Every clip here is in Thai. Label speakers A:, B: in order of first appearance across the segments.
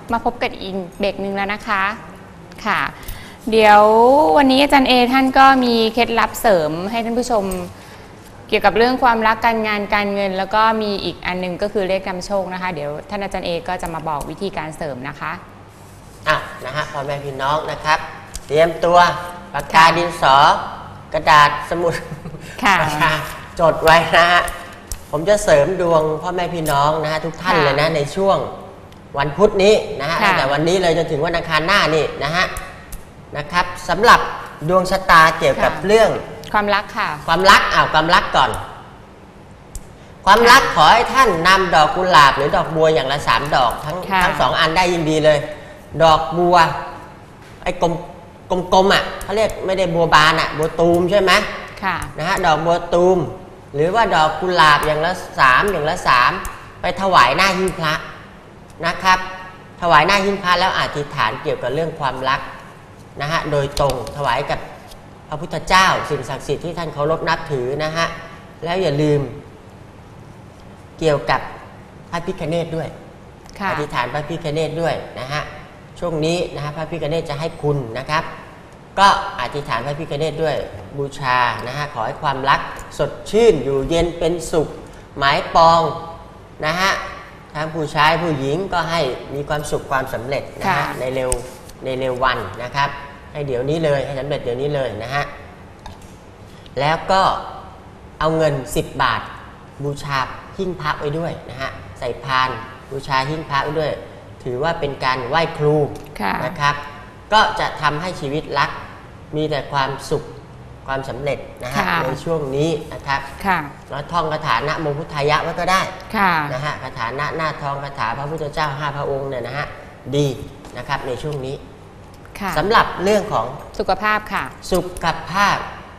A: มาพบกันอีกเบรกหนึ่งแล้วนะคะค่ะเดี๋ยววันนี้อาจารย์เอท่านก็มีเคล็ดลับเสริมให้ท่านผู้ชมเกี่ยวกับเรื่องความรักการงานการเงินแล้วก็มีอีกอันนึงก็คือเลขนำโชคนะคะเดี๋ยวท่านอาจารย์เอก็จะมาบอกวิธีการเสริมนะคะ
B: นะฮะพ่อแม่พี่น้องนะครับเตรียมตัวปากกาดินสอกระดาษสมุดปากกาจดไว้นะฮะผมจะเสริมดวงพ่อแม่พี่น้องนะฮะทุกท่านเลยนะในช่วงวันพุธนี้นะฮะตั้งแต่วันนี้เลยจนถึงวันอังคารหน้านี่นะครับสำหรับดวงชะตาเกี่ยวกับเรื่อง
A: ความรักค่ะ
B: ความรักความรักก่อนความรักขอให้ท่านนำดอกกุหลาบหรือดอกบัวอย่างละ3ดอกทั้ง2อันได้ยินดีเลยดอกบัวไอ้กลมเขาเรียกไม่ได้บัวบานบัวตูมใช่ไหมนะฮะดอกบัวตูมหรือว่าดอกกุหลาบอย่างละ3ไปถวายหน้าหิ้งพระนะครับถวายหน้าหิ้งพระแล้วอธิษฐานเกี่ยวกับเรื่องความรักนะฮะโดยตรงถวายกับพระพุทธเจ้าสิ่งศักดิ์สิทธิ์ที่ท่านเคารพนับถือนะฮะแล้วอย่าลืมเกี่ยวกับพระพิฆเนศด้วยอธิษฐานพระพิฆเนศด้วยนะฮะช่วงนี้นะฮะพระพิฆเนศจะให้คุณนะครับก็อธิษฐานพระพิฆเนศด้วยบูชานะฮะขอให้ความรักสดชื่นอยู่เย็นเป็นสุขหมายปองนะฮะทั้งผู้ชายผู้หญิงก็ให้มีความสุขความสำเร็จนะฮะในเร็ววันนะครับให้เดี๋ยวนี้เลยให้สำเร็จเดี๋ยวนี้เลยนะฮะแล้วก็เอาเงิน10 บาทบูชาหิ้งพระไว้ด้วยนะฮะใส่พานบูชาหิ้งพระไว้ด้วยถือว่าเป็นการไหว้ครูนะครับก็จะทำให้ชีวิตรักมีแต่ความสุขความสำเร็จนะฮะในช่วงนี้นะครับแล้วท่องคาถานะโมพุทธายะไว้ก็ได้นะฮะคาถานะหน้าทองคาถาพระพุทธเจ้า5 พระองค์เนี่ยนะฮะดีนะครับในช่วงนี้สำหรับเรื่องของ
A: สุขภาพค่ะ
B: สุขภา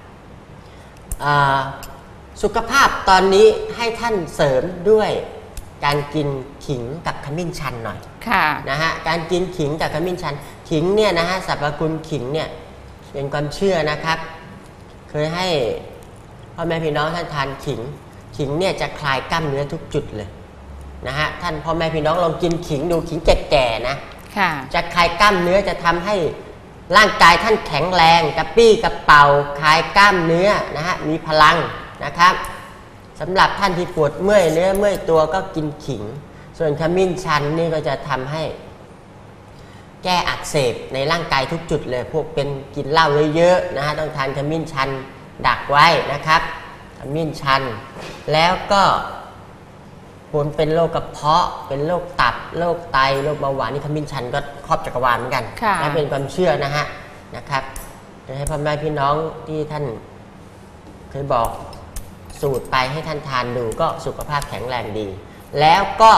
B: พตอนนี้ให้ท่านเสริมด้วยการกินขิงกับขมิ้นชันหน่อยนะฮะการกินขิงกับขมิ้นชันขิงเนี่ยนะฮะสรรพคุณขิงเนี่ยเป็นความเชื่อนะครับเคยให้พ่อแม่พี่น้องท่านทานขิงเนี่ยจะคลายกล้ามเนื้อทุกจุดเลยนะฮะท่านพ่อแม่พี่น้องลองกินขิงดูขิงแก่ๆนะจะคลายกล้ามเนื้อจะทำให้ร่างกายท่านแข็งแรงกระปี้กระเป๋าคลายกล้ามเนื้อนะฮะมีพลังนะครับสำหรับท่านที่ปวดเมื่อยเนื้อเมื่อยตัวก็กินขิงส่วนขมิ้นชันนี่ก็จะทำให้แก้อักเสบในร่างกายทุกจุดเลยพวกเป็นกินเหล้าเยอะๆนะฮะต้องทานขมิ้นชันดักไว้นะครับขมิ้นชันแล้วก็คนเป็นโรคกระเพาะเป็นโรคตับโรคไตโรคเบาหวานนี่ขมิ้นชันก็ครอบจักรวาลเหมือนกันนะเป็นความเชื่อนะฮะนะครับจะให้พ่อแม่พี่น้องที่ท่านเคยบอกสูตรไปให้ท่านทานดูก็สุขภาพแข็งแรงดีแล้วก็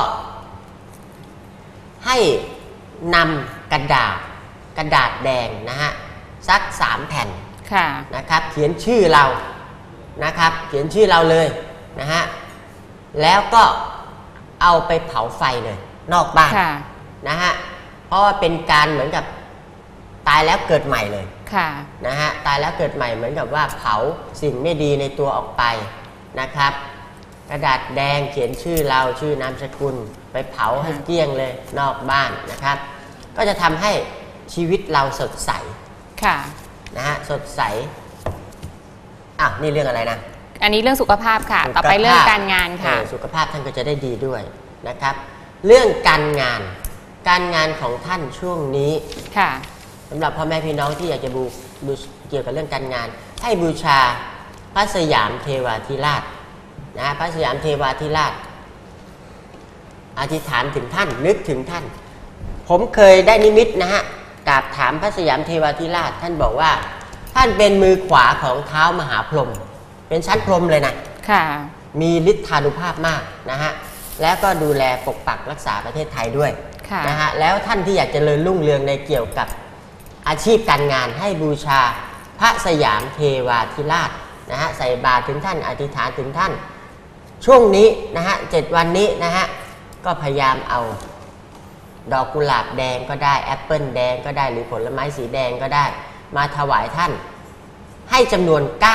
B: ให้นำกระดาษแดงนะฮะสัก3 แผ่นนะครับเขียนชื่อเรานะครับเขียนชื่อเราเลยนะฮะแล้วก็เอาไปเผาไฟเลยนอกบ้านนะฮะเพราะว่าเป็นการเหมือนกับตายแล้วเกิดใหม่เลยนะฮะตายแล้วเกิดใหม่เหมือนกับว่าเผาสิ่งไม่ดีในตัวออกไปนะครับกระดาษแดงเขียนชื่อเราชื่อนามสกุลไปเผาให้เกลี้ยงเลยนอกบ้านนะครับก็จะทำให้ชีวิตเราสดใสนะฮะสดใสนี่เรื่องอะไรนะ
A: อันนี้เรื่องสุขภาพค่ะต่อไปเรื่องการงานค่ะ
B: สุขภาพท่านก็จะได้ดีด้วยนะครับเรื่องการงานของท่านช่วงนี้สำหรับพ่อแม่พี่น้องที่อยากจะบูเกี่ยวกับเรื่องการงานให้บูชาพระสยามเทวาธิราชนะพระสยามเทวาธิราชอธิษฐานถึงท่านนึกถึงท่านผมเคยได้นิมิตนะฮะกราบถามพระสยามเทวาธิราชท่านบอกว่าท่านเป็นมือขวาของเท้ามหาพรหมเป็นชั้นพรหมเลยนะมีฤทธานุภาพมากนะฮะแล้วก็ดูแลปกปักรักษาประเทศไทยด้วยนะฮะแล้วท่านที่อยากเจริญรุ่งเรืองในเกี่ยวกับอาชีพการงานให้บูชาพระสยามเทวาธิราชนะฮะใส่บาตรถึงท่านอธิษฐานถึงท่านช่วงนี้นะฮะ7 วันนี้นะฮะก็พยายามเอาดอกกุหลาบแดงก็ได้แอปเปิลแดงก็ได้หรือผลไม้สีแดงก็ได้มาถวายท่านให้จำนวน9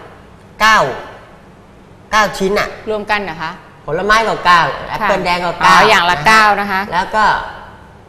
B: ชิ้น
A: รวมกันนะคะ
B: ผลไม้ก็9แอปเปิลแดงก็9
A: อย่างละ9นะคะ
B: แล้วก็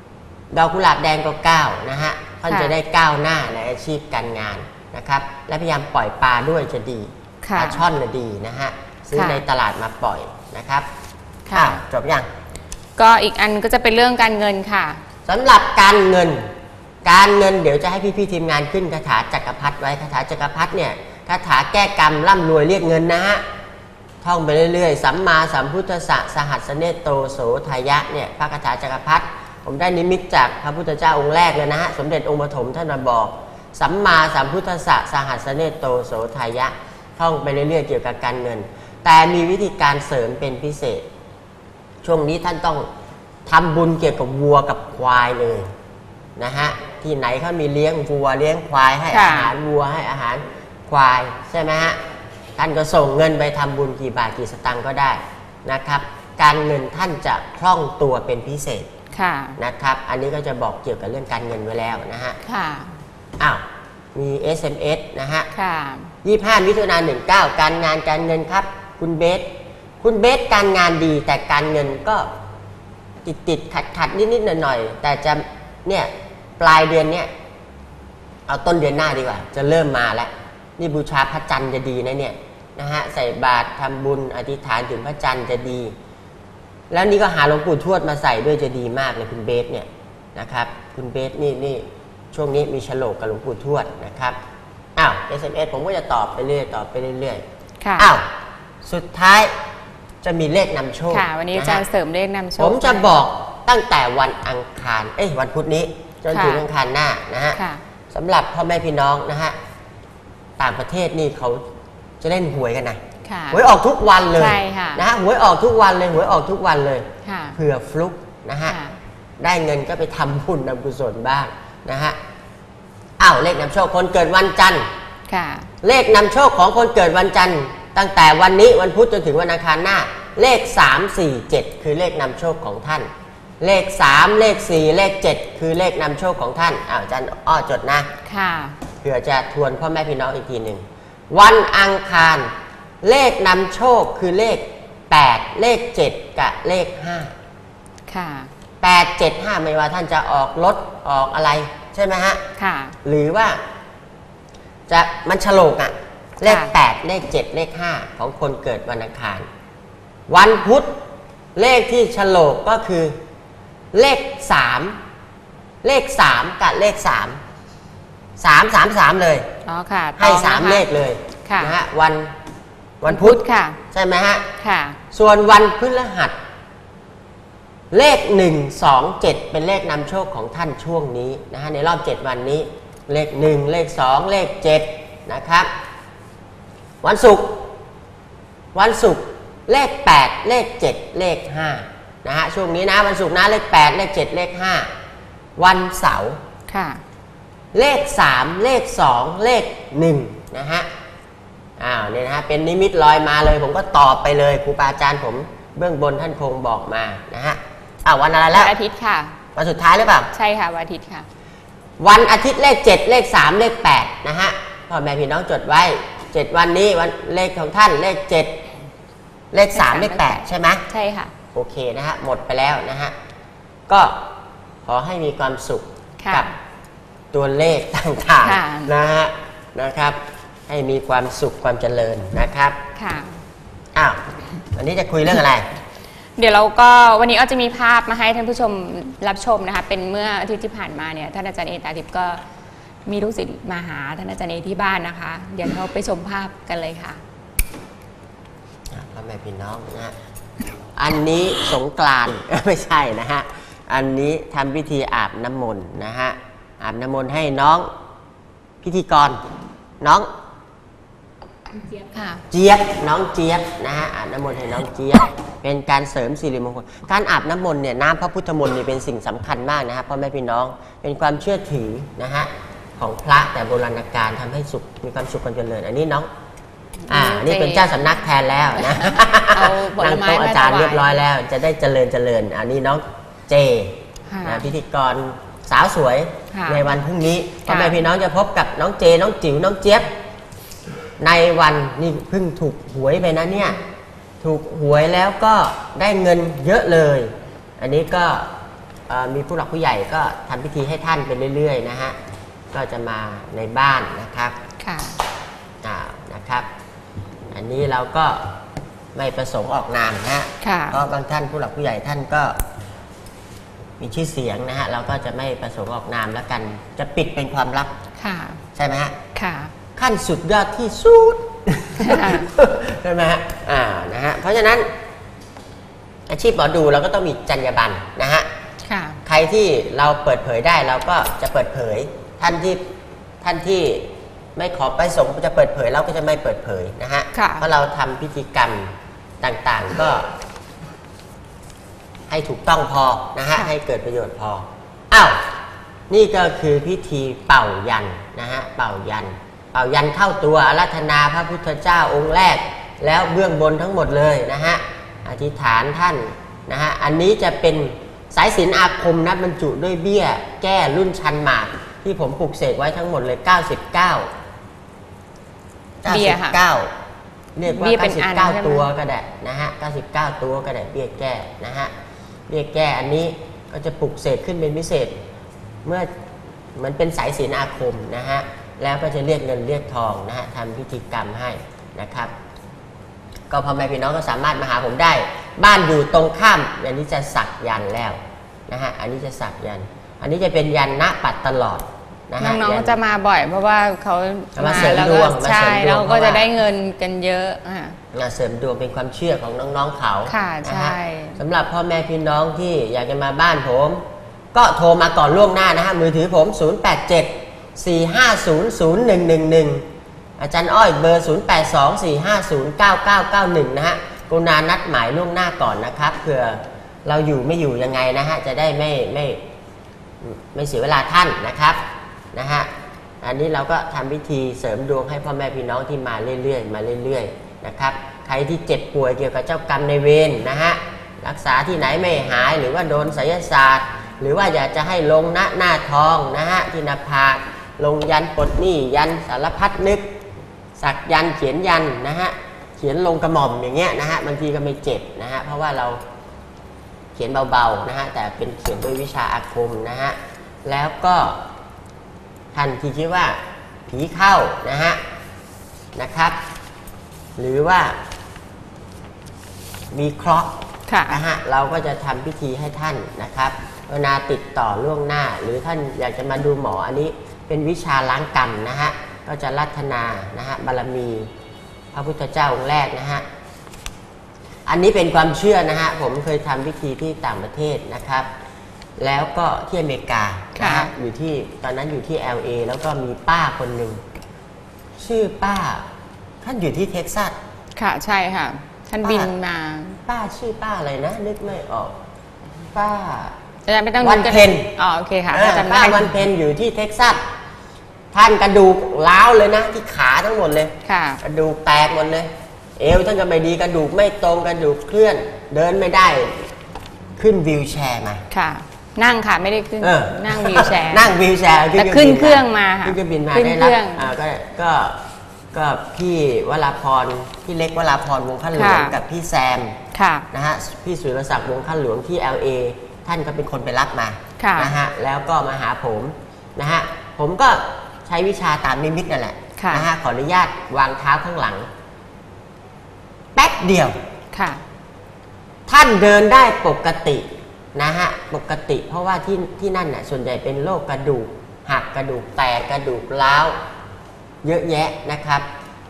B: ดอกกุหลาบแดงก็9นะฮะท่านจะได้ก้าวหน้าในอาชีพการงานนะครับและพยายามปล่อยปลาด้วยจะดีปลาช่อนจะดีนะฮะซื้อในตลาดมาปล่อยนะครับจบยัง
A: ก็อีกอันก็จะเป็นเรื่องการเงินค่ะ
B: สำหรับการเงินเดี๋ยวจะให้พี่ๆทีมงานขึ้นคาถาจักรพรรดิไว้คาถาจักรพรรดิเนี่ยคาถาแก้กรรมร่ำรวยเรียกเงินนะฮะท่องไปเรื่อยๆสัมมาสัมพุทธัสสะสหัสเนโตโสทายะเนี่ยพระคาถาจักรพรรดิผมได้นิมิตจากพระพุทธเจ้าองค์แรกเลยนะฮะสมเด็จองค์ปฐมท่านมาบอกสัมมาสัมพุทธัสสะสหัสเนโตโสทายะท่องไปเรื่อยๆเกี่ยวกับการเงินแต่มีวิธีการเสริมเป็นพิเศษช่วงนี้ท่านต้องทำบุญเกี่ยวกับวัวกับควายเลยนะฮะที่ไหนเขามีเลี้ยงวัวเลี้ยงควายให้อาหารวัวให้อาหารควายใช่ไหมฮะท่านก็ส่งเงินไปทำบุญกี่บาทกี่สตางค์ก็ได้นะครับการเงินท่านจะคล่องตัวเป็นพิเศษนะครับอันนี้ก็จะบอกเกี่ยวกับเรื่องการเงินไว้แล้วนะฮะอ้าวมี SMS นะฮะ25 มิถุนายน 19การงานการเงินครับคุณเบสการงานดีแต่การเงินก็ติดขัดนิดหน่อยแต่จะเนี่ยปลายเดือนเนี่ยเอาต้นเดือนหน้าดีกว่าจะเริ่มมาแล้วนี่บูชาพระจันทร์จะดีนะฮะใส่บาตรทำบุญอธิษฐานถึงพระจันทร์จะดีแล้วนี่ก็หาหลวงปู่ทวดมาใส่ด้วยจะดีมากเลยคุณเบสเนี่ยนะครับคุณเบสนี่ช่วงนี้มีฉลกกับหลวงปู่ทวดนะครับอ้าว SMS ผมก็จะตอบไปเรื่อยอ้าวสุดท้ายจะมีเลขนำโชค
A: วันนี้อาจารย์เสริมเลขนำโชค
B: ผมจะบอกตั้งแต่วันอังคารวันพุธนี้จนถึงอังคารหน้านะฮะสำหรับพ่อแม่พี่น้องนะฮะต่างประเทศนี่เขาจะเล่นหวยกันนะหวยออกทุกวันเลยนะฮะหวยออกทุกวันเลยเผื่อฟลุกนะฮะได้เงินก็ไปทำบุญนำกุศลบ้างนะฮะอ้าวเลขนำโชคคนเกิดวันจันทร์เลขนำโชคของคนเกิดวันจันทร์ตั้งแต่วันนี้วันพุธจนถึงวันอังคารหน้าเลข3 4 7คือเลขนำโชคของท่านเลข3เลข4เลข7คือเลขนำโชคของท่านอาจารย์จดนะเพื่อจะทวนพ่อแม่พี่น้องอีกทีหนึ่งวันอังคารเลขนำโชคคือเลข8เลข7กับเลข5 8 7 5ไม่ว่าท่านจะออกรถออกอะไรใช่ไหมฮะหรือว่าจะมันฉลกเลข8เลข7เลข5ของคนเกิดวันอังคารวันพุธเลขที่ฉลกก็คือเลข3กับเลข3เลยให้3เลขเลยนะฮะวันพุธใช่ไหมฮะส่วนวันพฤหัสเลข1 2 7เป็นเลขนำโชคของท่านช่วงนี้นะฮะในรอบ7วันนี้เลข1เลข2เลข7นะครับวันศุกร์เลข8เลข7เลข5นะฮะช่วงนี้นะวันศุกร์นะเลข8เลข7เลข5วันเสาร์เลข3เลข2เลข1นะฮะเนี่ยนะฮะเป็นนิมิตลอยมาเลยผมก็ตอบไปเลยครูบาอาจารย์ผมเบื้องบนท่านคงบอกมานะฮะวันอะไรแล้ว
A: วันอาทิตย์ค่ะ
B: วันสุดท้ายหรือเปล่า
A: ใช่ค่ะวันอาทิตย์ค่ะ
B: วันอาทิตย์เลข7เลข3เลข8นะฮะพ่อแม่พี่น้องจดไว้7วันนี้วันเลขของท่านเลข7เลข3เลข8ใช่ไหม
A: ใช่ค่ะ
B: โอเคนะฮะหมดไปแล้วนะฮะก็ขอให้มีความสุขกับตัวเลขต่างๆนะฮะนะครับให้มีความสุขความเจริญนะครับวันนี้จะคุยเรื่องอะไร
A: เดี๋ยวเราก็วันนี้ก็จะมีภาพมาให้ท่านผู้ชมรับชมนะคะเป็นเมื่ออาทิตย์ที่ผ่านมาเนี่ยท่านอาจารย์เอตาทิพย์ก็มีลูกศิษย์มาหาท่านอาจารย์เอที่บ้านนะคะเดี๋ยวเราไปชมภาพกันเลยค่ะ
B: พ่อแม่พี่น้องนะอันนี้สงกรานต์ไม่ใช่นะฮะอันนี้ทำพิธีอาบน้ำมนต์นะฮะอาบน้ำมนต์ให้น้องพิธีกรน้อง
A: เจี๊ยบค่ะ
B: น้องเจี๊ยบนะฮะอาบน้ำมนต์ให้น้องเจี๊ยบเป็นการเสริมสิริมงคลการอาบน้ำมนต์เนี่ยน้ำพระพุทธมนต์นี่เป็นสิ่งสำคัญมากนะฮะพ่อแม่พี่น้องเป็นความเชื่อถือนะฮะของพระแต่โบราณกาลทำให้สุขมีความสุขความเจริญอันนี้น้องนี่เป็นเจ้าสำนักแทนแล้วนะนั่งโต๊ะอาจารย์เรียบร้อยแล้วจะได้เจริญอันนี้น้องเจนะพิธีกรสาวสวยในวันพรุ่งนี้พ่อแม่พี่น้องจะพบกับน้องเจน้องจิ๋วน้องเจี๊ยบในวันนี่เพิ่งถูกหวยไปนะเนี่ยถูกหวยแล้วก็ได้เงินเยอะเลยอันนี้ก็มีผู้หลักผู้ใหญ่ก็ทำพิธีให้ท่านไปเรื่อยๆนะฮะก็จะมาในบ้านนะครับ
A: ค่ะ
B: นะครับอันนี้เราก็ไม่ประสงค์ออกนามนะฮะเพราะบางท่านผู้หลักผู้ใหญ่ท่านก็มีชื่อเสียงนะฮะเราก็จะไม่ประสงค์ออกนามแล้วกันจะปิดเป็นความลับใช่ไหมฮะขั้นสุดยอดที่สุดใช่ไหมฮะนะฮะเพราะฉะนั้นอาชีพหมอดูเราก็ต้องมีจรรยาบรรณนะฮะใครที่เราเปิดเผยได้เราก็จะเปิดเผยท่านที่ไม่ขอไปสงฆ์จะเปิดเผยเราก็จะไม่เปิดเผยนะฮะเพราะเราทำพิธีกรรมต่างๆก็ให้ถูกต้องพอนะฮะให้เกิดประโยชน์พอนี่ก็คือพิธีเป่ายันนะฮะเป่ายันเข้าตัวอาราธนาพระพุทธเจ้าองค์แรกแล้วเบื้องบนทั้งหมดเลยนะฮะอธิษฐานท่านนะฮะอันนี้จะเป็นสายสิญจน์อาคมนะบรรจุด้วยเบี้ยแก้รุ่นชันหมากที่ผมปลูกเสกไว้ทั้งหมดเลย99เรียกว่า99ตัวก็ได้นะฮะ99ตัวก็ได้เบี้ยแก้นะฮะเบี้ยแก้อันนี้ก็จะปลุกเสกขึ้นเป็นพิเศษเมื่อมันเป็นสายสิญจน์อาคมนะฮะแล้วก็จะเรียกเงินเรียกทองนะฮะทำพิธีกรรมให้นะครับก็พ่อแม่พี่น้องก็สามารถมาหาผมได้บ้านอยู่ตรงข้ามอันนี้จะสักยันแล้วนะฮะอันนี้จะสักยันอันนี้จะเป็นยันณปัดตลอดนะฮะ
A: น้องๆจะมาบ่อยเพราะว่าเขามาแล้วก็ใช่แล้วก็จะได้เงินกันเยอะ
B: เสริมดวงเป็นความเชื่อของน้องๆเขา
A: ค่ะใช่
B: สำหรับพ่อแม่พี่น้องที่อยากจะมาบ้านผมก็โทรมาก่อนล่วงหน้านะฮะมือถือผม0874500111อาจารย์อ้อยเบอร์0824509991นะฮะกรุณานัดหมายล่วงหน้าก่อนนะครับเผื่อเราอยู่ไม่อยู่ยังไงนะฮะจะได้ไม่เสียเวลาท่านนะครับนะฮะอันนี้เราก็ทำพิธีเสริมดวงให้พ่อแม่พี่น้องที่มาเรื่อยๆนะครับใครที่เจ็บป่วยเกี่ยวกับเจ้ากรรมในเวรนะฮะรักษาที่ไหนไม่หายหรือว่าโดนไสยศาสตร์หรือว่าอยากจะให้ลงหน้าทองนะฮะที่หน้าผากลงยันปลดหนี้ยันสารพัดนึกสักยันเขียนยันนะฮะเขียนลงกระหม่อมอย่างเงี้ยนะฮะบางทีก็ไม่เจ็บนะฮะเพราะว่าเราเขียนเบาๆนะฮะแต่เป็นเขียนด้วยวิชาอาคมนะฮะแล้วก็ท่านที่คิดว่าผีเข้านะครับหรือว่ามีเคราะห์นะฮะเราก็จะทำพิธีให้ท่านนะครับเวลาติดต่อล่วงหน้าหรือท่านอยากจะมาดูหมออันนี้เป็นวิชาล้างกรรมนะฮะก็จะรัตนานะฮะบารมีพระพุทธเจ้าองค์แรกนะฮะอันนี้เป็นความเชื่อนะฮะผมเคยทำพิธีที่ต่างประเทศนะครับแล้วก็ที่อเมริกานะฮะอยู่ที่ตอนนั้นอยู่ที่ LA แล้วก็มีป้าคนหนึ่งชื่อป้าท่านอยู่ที่เท็กซัส
A: ค่ะใช่ค่ะท่านบินมา
B: ป้าชื่อป้าอะไรนะนึกไม่ออกป้า
A: ไม่ต้อง
B: วันเพ็ญ
A: โอเคค่ะ
B: ป้าวันเพ็ญอยู่ที่เท็กซัสท่านกระดูกร้าวเลยนะที่ขาทั้งหมดเลยกระดูกแตกหมดเลยเอวท่านก็ไม่ดีกระดูกไม่ตรงกระดูกเคลื่อนเดินไม่ได้ขึ้นวีลแชร์มา
A: ค่ะนั่งค่ะไม่ได้ขึ้นนั่งวีลแชร์
B: นั่งวีลแชร์
A: แต่ขึ้นเครื่องมาค่ะ
B: ขึ้นเครื่องบินมาได้รับก็พี่วราพรพี่เล็กวราพรวงศ์ข้าหลวงกับพี่แซมนะฮะพี่สุรศักดิ์วงศ์ข้าหลวงที่ LA ท่านก็เป็นคนไปรับมานะฮะแล้วก็มาหาผมนะฮะผมก็ใช้วิชาตามนิมิตนั่นแหละนะฮะขออนุญาตวางเท้าข้างหลังแป๊บเดียวท่านเดินได้ปกตินะฮะปกติเพราะว่าที่นั่นน่ะส่วนใหญ่เป็นโรคกระดูกหักกระดูกแตกกระดูกร้าวเยอะแยะนะครับ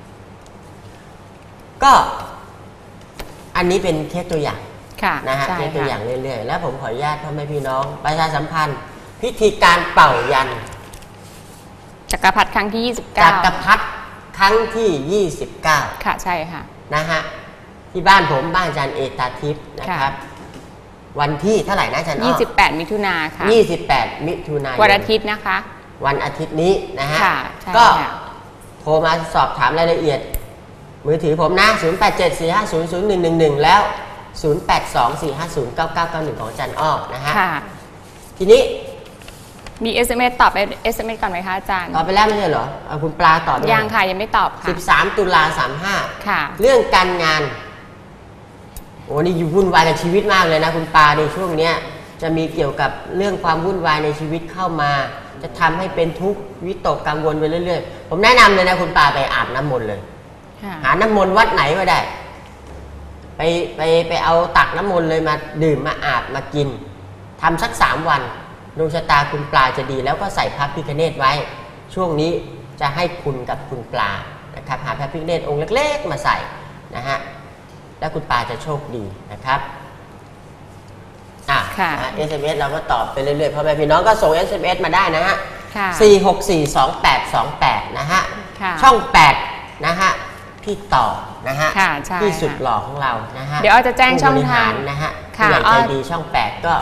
B: ก็อันนี้เป็นเคสตัวอย่างนะฮะเคสตัวอย่างเรื่อยๆแล้วผมขออนุญาตพ่อแม่พี่น้องประชาสัมพันธ์พิธีการเป่ายัน
A: จักรพรรดิครั้งที่29
B: จักรพรรดิครั้งที่29
A: ค่ะใช่ค่ะ
B: นะฮะที่บ้านผมบ้านอาจารย์เอตาทิพย์นะครับวันที่เท่าไหร่นะอาจารย์
A: 28 มิถุนายนค่ะ
B: 28 มิถุนายน
A: วันอาทิตย์นะคะ
B: วันอาทิตย์นี้นะฮะก็โทรมาสอบถามรายละเอียดมือถือผมนะ0874500111แล้ว0824509991ของอาจารย์อ้อนะฮะทีนี้
A: มี SMS ตอบไป SMS ก่อนไหมคะอาจารย์
B: ตอบไปแล้วไม่ใช่เหรอคุณปลาตอบ
A: ยังค่ะยังไม่ตอบค่ะ
B: 13 ตุลา35ค่ะเรื่องการงานโอ้นี่อยู่วุ่นวายกับชีวิตมากเลยนะคุณปลาในช่วงเนี้ยจะมีเกี่ยวกับเรื่องความวุ่นวายในชีวิตเข้ามาจะทำให้เป็นทุกข์วิตกกังวลไปเรื่อยๆผมแนะนำเลยนะคุณปาไปอาบน้ำมนต์เลยหาน้ำมนต์วัดไหนก็ได้ไปเอาตักน้ำมนต์เลยมาดื่มมาอาบมากินทำสัก3 วันดวงชะตาคุณปลาจะดีแล้วก็ใส่พระพิฆเนศไว้ช่วงนี้จะให้คุณกับคุณปลานะครับหาพระพิฆเนศองค์เล็กๆมาใส่นะฮะแล้วคุณปลาจะโชคดีนะครับSMS เราก็ตอบไปเรื่อยๆพ่อแม่พี่น้องก็ส่ง SMS มาได้นะฮะ4642828นะฮะช่อง8นะฮะพี่ต่อนะฮะที่สุดหล่อของเรานะฮะ
A: เดี๋ยวจะแจ้งช่องทาง
B: นะฮะผู้ใหญ่ใจดีช่อง8ก็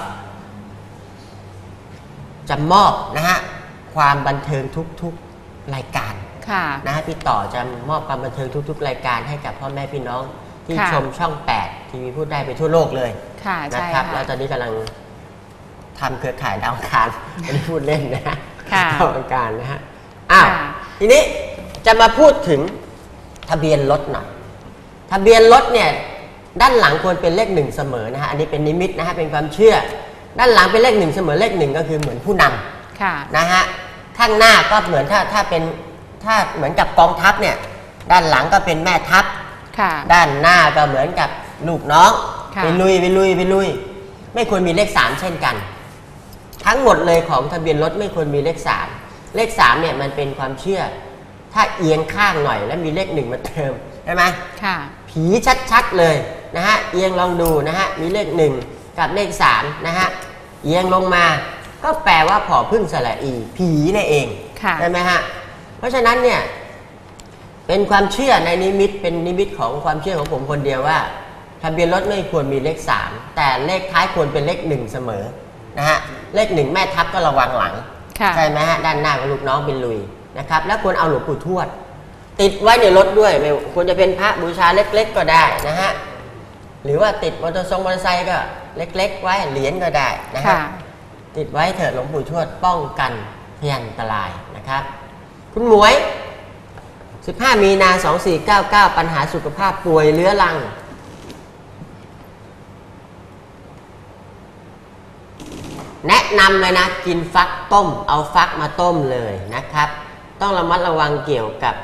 B: จะมอบนะฮะความบันเทิงทุกๆรายการนะฮะพี่ต่อจะมอบความบันเทิงทุกๆรายการให้กับพ่อแม่พี่น้องที่ชมช่อง8ทีวีพูดได้ไปทั่วโลกเลยนะครับแล้วตอนนี้กำลังทำเครือข่ายดาวอังคารไม่ได้พูดเล่นนะฮะดาวอังคารนะฮะทีนี้จะมาพูดถึงทะเบียนรถหน่อยทะเบียนรถเนี่ยด้านหลังควรเป็นเลข1เสมอนะฮะอันนี้เป็นนิมิตนะฮะเป็นความเชื่อด้านหลังเป็นเลข1เสมอเลข1ก็คือเหมือนผู้นำนะฮะข้างหน้าก็เหมือนถ้าเหมือนกับกองทัพเนี่ยด้านหลังก็เป็นแม่ทัพด้านหน้าก็เหมือนกับลูกน้องไปลุยไม่ควรมีเลข3เช่นกันทั้งหมดเลยของทะเบียนรถไม่ควรมีเลข3เลข3เนี่ยมันเป็นความเชื่อถ้าเอียงข้างหน่อยแล้วมีเลข1มาเติมใช่ไหมผีชัดๆเลยนะฮะเอียงลองดูนะฮะมีเลข1กับเลข3นะฮะเอียงลงมาก็แปลว่าผอพึ่งสระอีผีนั่นเองใช่ไหมฮะเพราะฉะนั้นเนี่ยเป็นความเชื่อในนิมิตเป็นนิมิตของความเชื่อของผมคนเดียวว่าทะเบียนรถไม่ควรมีเลข3แต่เลขท้ายควรเป็นเลข1เสมอนะฮะเลข1แม่ทัพก็ระวังหลังใช่ไหมฮะด้านหน้าก็ลูกน้องเป็นลุยนะครับแล้วควรเอาหลวงปู่ทวดติดไว้ในรถด้วยไม่ควรจะเป็นพระบูชาเล็กๆก็ได้นะฮะหรือว่าติดมอเตอร์ไซค์ก็เล็กๆไว้เหรียญก็ได้นะฮะติดไว้เถิดหลวงปู่ทวดป้องกันพยันตรายนะครับคุณหมวย15 มีนา 2499ปัญหาสุขภาพป่วยเรื้อรังแนะนำเลยนะกินฟักต้มเอาฟักมาต้มเลยนะครับต้องระมัดระวังเกี่ยวกับ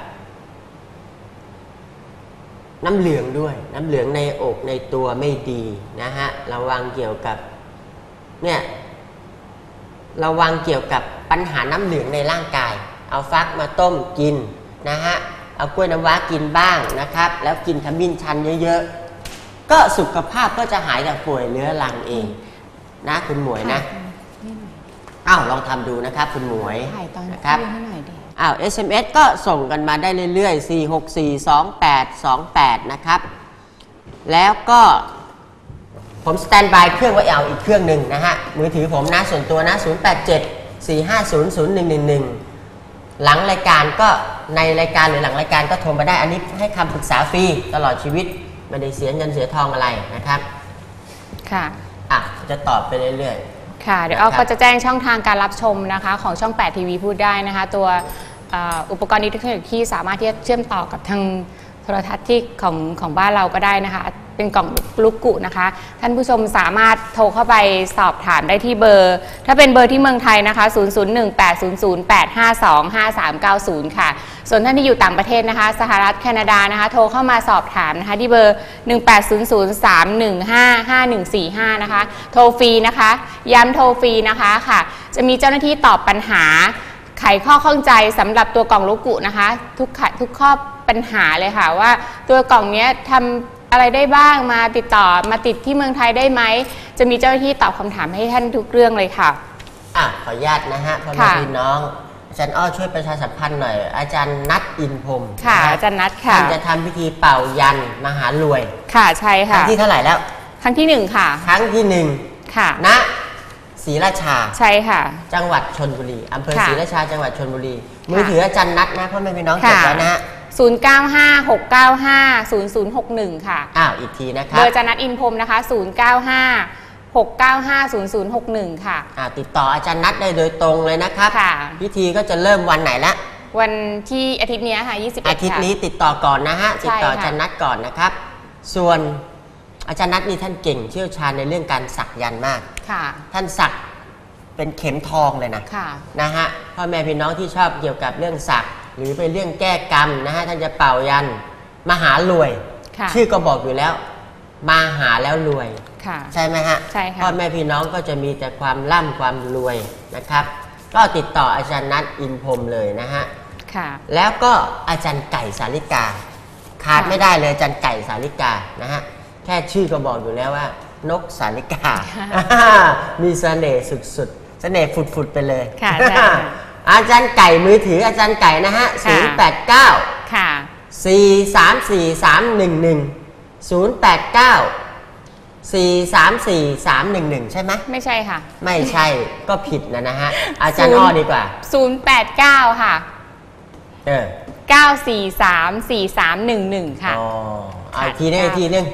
B: น้ำเหลืองด้วยน้ำเหลืองในอกในตัวไม่ดีนะฮะระวังเกี่ยวกับเนี่ยระวังเกี่ยวกับปัญหาน้ำเหลืองในร่างกายเอาฟักมาต้มกินนะฮะเอากล้วยน้ำว้ากินบ้างนะครับแล้วกินขมิ้นชันเยอะๆก็สุขภาพก็จะหายจากป่วยเรื้อรังเองนะคุณหมวยนะลองทำดูนะครับคุณหมวยนะครับSMS ก็ส่งกันมาได้เรื่อยๆ4642828นะครับแล้วก็ผมสแตนบายเครื่องไว้เอาอีกเครื่องหนึ่งนะฮะมือถือผมนะส่วนตัวนะ0874500111หลังรายการก็ในรายการหรือหลังรายการก็โทรมาได้อันนี้ให้คำปรึกษาฟรีตลอดชีวิตไม่ได้เสียเงินเสียทองอะไรนะครับจะตอบไปเรื่อยๆ
A: เดี๋ยวก็จะแจ้งช่องทางการรับชมนะคะของช่อง8ทีวีพูดได้นะคะตัวอุปกรณ์อิเล็กทรอนิกส์ที่สามารถที่จะเชื่อมต่อกับทางโทรทัศน์ที่ของบ้านเราก็ได้นะคะเป็นกล่องลูกกุนะคะท่านผู้ชมสามารถโทรเข้าไปสอบถามได้ที่เบอร์ถ้าเป็นเบอร์ที่เมืองไทยนะคะ0018008525390ค่ะส่วนท่านที่อยู่ต่างประเทศนะคะสหรัฐแคนาดานะคะโทรเข้ามาสอบถามนะคะที่เบอร์1800315514นะคะโทรฟรีนะคะย้ำโทรฟรีนะคะจะมีเจ้าหน้าที่ตอบปัญหาไขข้อข้องใจสำหรับตัวกล่องลูกกุนะคะทุกข้อปัญหาเลยค่ะว่าตัวกล่องนี้ทำอะไรได้บ้างมาติดที่เมืองไทยได้ไหมจะมีเจ้าหน้าที่ตอบคำถามให้ท่านทุกเรื่องเลยค่ะ
B: ขออนุญาตนะฮะพ่อแม่พี่น้องอาจารย์อ้อช่วยประชาสัมพันธ์หน่อยอาจารย์นัทอินพรหม
A: อาจารย์นัทค่ะ
B: ท่านจะทำพิธีเป่ายันมหารวย
A: ใช่ค่ะ
B: ครั้งที่เท่าไหร่แล้ว
A: ครั้งที่1ค่ะ
B: ครั้งที่1ค่ะณศรีราชา
A: ใช่ค่ะ
B: จังหวัดชลบุรีอำเภอศรีราชาจังหวัดชลบุรีมือถืออาจารย์นัทนะพ่อแม่พี่น้องจดไว้นะฮะ
A: 0956950061ค่ะ
B: อีกทีนะครับ
A: เบอร์อาจารย์นัทอินพรหมนะคะ0956950061ค่ะ
B: ติดต่ออาจารย์นัทได้โดยตรงเลยนะครับพิธีก็จะเริ่มวันไหนละ
A: วันที่อาทิตย์นี้ค่ะ21
B: อาทิตย์นี้ติดต่อก่อนนะฮะติดต่ออาจารย์นัทก่อนนะครับส่วนอาจารย์นัทนี่ท่านเก่งเชี่ยวชาญในเรื่องการสักยันต์มาก
A: ค่ะ
B: ท่านสักเป็นเข็มทองเลยนะนะฮะพ่อแม่พี่น้องที่ชอบเกี่ยวกับเรื่องสักหรือเป็นเรื่องแก้กรรมนะฮะท่านจะเป่ายันมหารวยชื่อก็บอกอยู่แล้วมาหาแล้วรวยใช่ไหมฮะ
A: ใช่ค่ะ
B: พ่อแม่พี่น้องก็จะมีแต่ความร่ำความรวยนะครับก็ติดต่ออาจารย์นัทอินพรหมเลยนะฮะแล้วก็อาจารย์ไก่สาลิกาขาดไม่ได้เลยอาจารย์ไก่สาลิกานะฮะแค่ชื่อก็บอกอยู่แล้วว่านกสาลิกามีเสน่ห์สุดๆเสน่ห์ฝุดๆไปเลยอาจารย์ไก่มือถืออาจารย์ไก่นะฮะ089
A: ค่ะ
B: 434-311 089-434-311ใช่ไหมไม่ใช่ค่ะไม่ใช่ก็ผิดนะฮะอาจารย์อ้อดีกว่า
A: 089ค่ะ943-4311ค่ะ
B: อีกทีนึง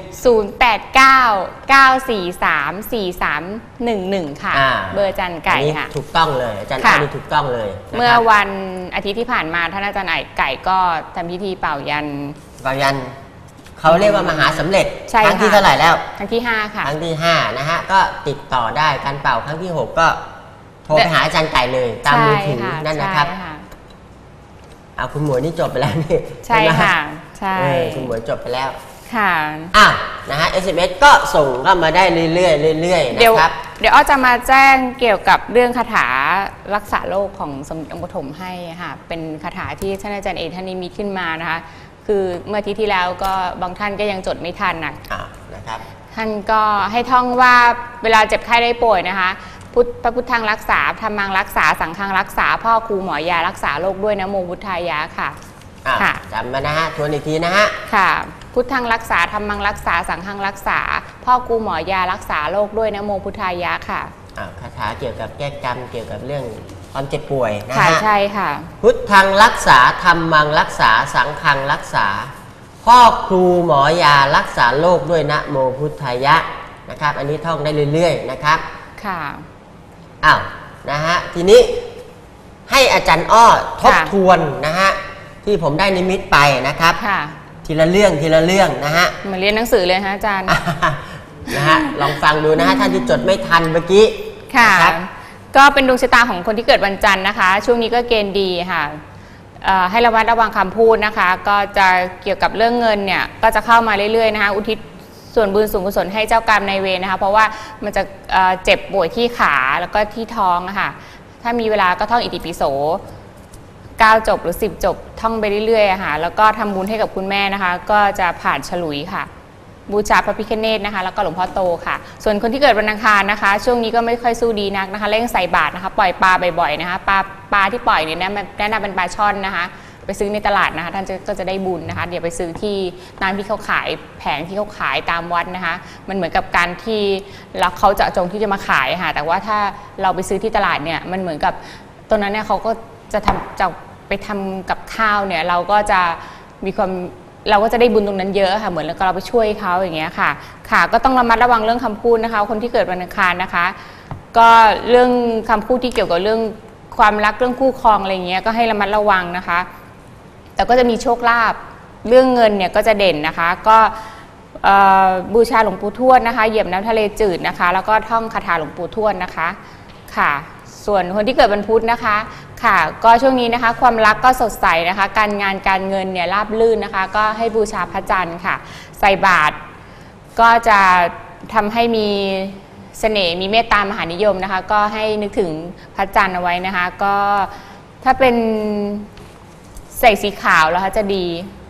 A: 089-943-4311ค่ะเบอร์อาจารย์ไก่ค่ะ
B: ถูกต้องเลยอาจารย์ไก่นี่ถูกต้องเลย
A: เมื่อวันอาทิตย์ที่ผ่านมาท่านอาจารย์ไก่ก็ทำพิธีเป่ายัน
B: เขาเรียกว่ามหาสำเร็จครั้งที่เท่าไหร่แล้ว
A: ครั้งที่5ค่ะ
B: ครั้งที่5นะฮะก็ติดต่อได้การเป่าครั้งที่6ก็โทรไปหาอาจารย์ไก่เลยตามมือถือนั่นนะครับคุณหมวยนี่จบไปแล้วนี่
A: ใช่ค่ะใช่
B: คุณหมวยจบไปแล้ว
A: ค่ะ
B: นะฮะ SMS ก็ส่งเข้ามาได้เรื่อยๆนะครับ
A: เดี๋ยวอ้อจะมาแจ้งเกี่ยวกับเรื่องคาถารักษาโรคของสมเด็จองค์ปฐมให้ค่ะเป็นคาถาที่ท่านอาจารย์เอกท่านนิมิตขึ้นมานะคะคือเมื่ออาทิตย์ที่แล้วก็บางท่านก็ยังจดไม่ทัน
B: นะครับ
A: ท่านก็ให้ท่องว่าเวลาเจ็บไข้ได้ป่วยนะคะพระพุทธังรักษาธรรมังรักษาสังฆังรักษาพ่อครูหมอยารักษาโรคด้วยนะโมพุทธายะค่ะ
B: จำมานะฮะทวนอีกทีนะฮะ
A: ค่ะพุทธังรักษาธรรมังรักษาสังฆังรักษาพ่อครูหมอยารักษาโรคด้วยนะโมพุทธายะค่ะ
B: คาถาเกี่ยวกับแก้กรรมเกี่ยวกับเรื่องความเจ็บป่วยนะฮะ
A: ใช่ค่ะ
B: พุทธังรักษาธรรมังรักษาสังฆังรักษาพ่อครูหมอยารักษาโรคด้วยนะโมพุทธายะนะครับอันนี้ท่องได้เรื่อยๆนะครับ
A: ค่ะ
B: นะฮะทีนี้ให้อาจารย์อ้อทบทวนนะฮะที่ผมได้นิมิตไปนะครับทีละเรื่องนะฮะ
A: เหมือนเรียนหนังสือเลยฮะอาจารย์
B: นะฮะลองฟังดูนะฮะท่านที่จดไม่ทันเมื่อกี้
A: ค่ะก็เป็นดวงชะตาของคนที่เกิดวันจันทร์นะคะช่วงนี้ก็เกณฑ์ดีค่ะให้ระมัดระวังคำพูดนะคะก็จะเกี่ยวกับเรื่องเงินเนี่ยก็จะเข้ามาเรื่อยๆนะคะอุทิศส่วนบุญส่วนกุศลให้เจ้ากรรมนายเวรนะคะเพราะว่ามันจะเจ็บป่วยที่ขาแล้วก็ที่ท้องค่ะถ้ามีเวลาก็ท่องอิติปิโส9 จบหรือ10 จบท่องไปเรื่อยๆค่ะแล้วก็ทำบุญให้กับคุณแม่นะคะก็จะผ่านฉลุยค่ะบูชาพระพิฆเนศนะคะแล้วก็หลวงพ่อโตค่ะส่วนคนที่เกิดวันอังคารนะคะช่วงนี้ก็ไม่ค่อยสู้ดีนักนะคะเร่งใส่บาตรนะคะปล่อยปลาบ่อยๆนะคะปลาที่ปล่อยเนี่ยแนะนำเป็นปลาช่อนนะคะไปซื้อในตลาดนะคะท่านก็จะได้บุญนะคะเดี๋ยวไปซื้อที่ร้านที่เขาขายแผงที่เขาขายตามวัดนะคะมันเหมือนกับการที่เขาจะจงที่จะมาขายค่ะแต่ว่าถ้าเราไปซื้อที่ตลาดเนี่ยมันเหมือนกับตรงนั้นเนี่ยเขาก็จะไปทำกับข้าวเนี่ยเราก็จะมีความเราก็จะได้บุญตรงนั้นเยอะค่ะเหมือนเราไปช่วยเขาอย่างเงี้ยค่ะก็ต้องระมัดระวังเรื่องคำพูดนะคะคนที่เกิดวันอังคารนะคะก็เรื่องคำพูดที่เกี่ยวกับเรื่องความรักเรื่องคู่ครองอะไรเงี้ยก็ให้ระมัดระวังนะคะแต่ก็จะมีโชคลาภเรื่องเงินเนี่ยก็จะเด่นนะคะก็บูชาหลวงปู่ทวดนะคะเหยียบน้ำทะเลจืดนะคะแล้วก็ท่องคาถาหลวงปู่ทวดนะคะค่ะส่วนคนที่เกิดวันพุธนะคะค่ะก็ช่วงนี้นะคะความรักก็สดใสนะคะการงานการเงินเนี่ยราบรื่นนะคะก็ให้บูชาพระจันทร์ค่ะใส่บาตรก็จะทำให้มีเสน่ห์มีเมตตามหานิยมนะคะก็ให้นึกถึงพระจันทร์เอาไว้นะคะก็ถ้าเป็นใส่สีขาวแล้วคะจะดี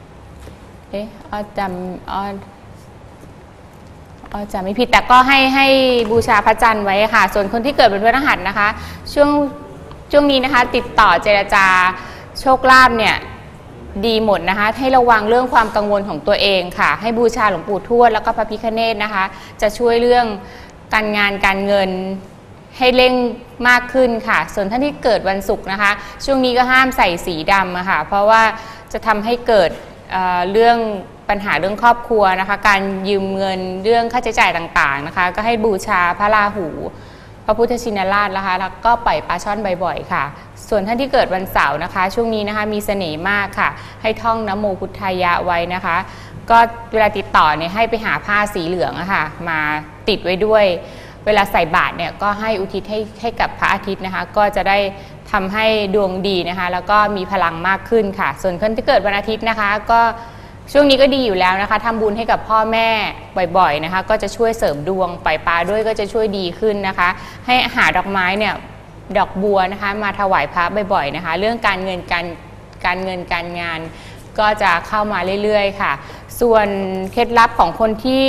A: จะไม่ผิดแต่ก็ให้บูชาพระจันทร์ไว้ค่ะส่วนคนที่เกิดเป็นพฤหัสนะคะช่วงนี้นะคะติดต่อเจรจาโชคลาภเนี่ยดีหมดนะคะให้ระวังเรื่องความกังวลของตัวเองค่ะให้บูชาหลวงปู่ทวดแล้วก็พระพิฆเนศนะคะจะช่วยเรื่องการงานการเงินให้เร่งมากขึ้นค่ะส่วนท่านที่เกิดวันศุกร์นะคะช่วงนี้ก็ห้ามใส่สีดำค่ะเพราะว่าจะทำให้เกิดเรื่องปัญหาเรื่องครอบครัวนะคะการยืมเงินเรื่องค่าใช้จ่ายต่างๆนะคะก็ให้บูชาพระราหูพระพุทธชินราชนะคะแล้วก็ปล่อยปลาช่อนบ่อยๆค่ะส่วนท่านที่เกิดวันเสาร์นะคะช่วงนี้นะคะมีเสน่ห์มากค่ะให้ท่องนะโมพุทธายะไว้นะคะก็เวลาติดต่อเนี่ยให้ไปหาผ้าสีเหลืองอะค่ะมาติดไว้ด้วยเวลาใส่บาตรเนี่ยก็ให้อุทิศให้กับพระอาทิตย์นะคะก็จะได้ทำให้ดวงดีนะคะแล้วก็มีพลังมากขึ้นค่ะส่วนคนที่เกิดวันอาทิตย์นะคะก็ช่วงนี้ก็ดีอยู่แล้วนะคะทำบุญให้กับพ่อแม่บ่อยๆนะคะก็จะช่วยเสริมดวงปล่อยปลาด้วยก็จะช่วยดีขึ้นนะคะให้หาดอกไม้เนี่ยดอกบัวนะคะมาถวายพระบ่อยๆนะคะเรื่องการเงินการงานก็จะเข้ามาเรื่อยๆค่ะส่วนเคล็ดลับของคนที่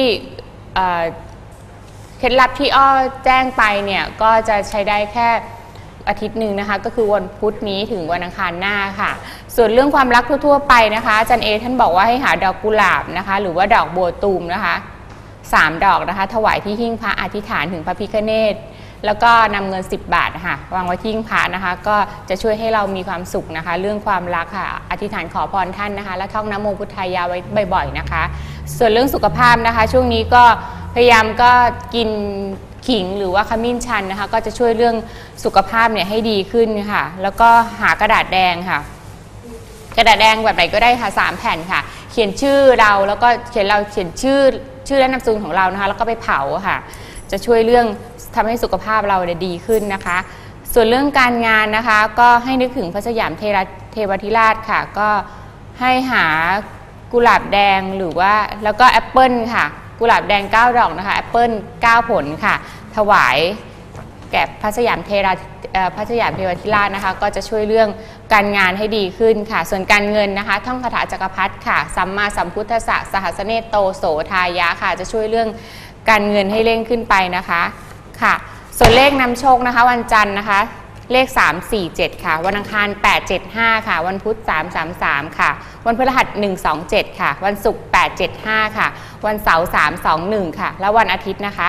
A: เคล็ดลับที่อ้อแจ้งไปเนี่ยก็จะใช้ได้แค่อาทิตย์หนึ่งนะคะก็คือวันพุธนี้ถึงวันอังคารหน้าค่ะส่วนเรื่องความรักทั่วๆไปนะคะอาจารย์เอท่านบอกว่าให้หาดอกกุหลาบนะคะหรือว่าดอกบัวตูมนะคะ3 ดอกนะคะถวายที่หิ้งพระอธิษฐานถึงพระพิฆเนศแล้วก็นำเงิน10 บาทค่ะวางไว้ที่หิ้งพระนะคะก็จะช่วยให้เรามีความสุขนะคะเรื่องความรักค่ะอธิษฐานขอพรท่านนะคะและท่องนะโมพุทธายาไว้บ่อยๆนะคะส่วนเรื่องสุขภาพนะคะช่วงนี้ก็พยายามก็กินขิงหรือว่าขมิ้นชันนะคะก็จะช่วยเรื่องสุขภาพเนี่ยให้ดีขึ้นค่ะแล้วก็หากระดาษแดงค่ะกระดาษแดงแบบไหนก็ได้ค่ะ3 แผ่นค่ะเขียนชื่อเราแล้วก็เขียนชื่อและนามสกุลของเรานะคะแล้วก็ไปเผาค่ะจะช่วยเรื่องทำให้สุขภาพเราดีขึ้นนะคะส่วนเรื่องการงานนะคะก็ให้นึกถึงพระสยามเทวทิราชค่ะก็ให้หากุหลาบแดงหรือว่าแล้วก็แอปเปิลค่ะกุหลาบแดง9 ดอกนะคะแอปเปิล9 ผลค่ะถวายแก่พระสยามเทวทิราชนะคะก็จะช่วยเรื่องการงานให้ดีขึ้นค่ะส่วนการเงินนะคะท่องคาถาจักรพรรดิค่ะสัมมาสัมพุทธัสสะสหัสเนโตโสทายะค่ะจะช่วยเรื่องการเงินให้เร่งขึ้นไปนะคะค่ะส่วนเลขนำโชคนะคะวันจันทร์นะคะเลข347ค่ะวันอังคาร875ค่ะวันพุธ333ค่ะวันพฤหัส127ค่ะวันศุกร์875ค่ะวันเสาร์321ค่ะและวันอาทิตย์นะคะ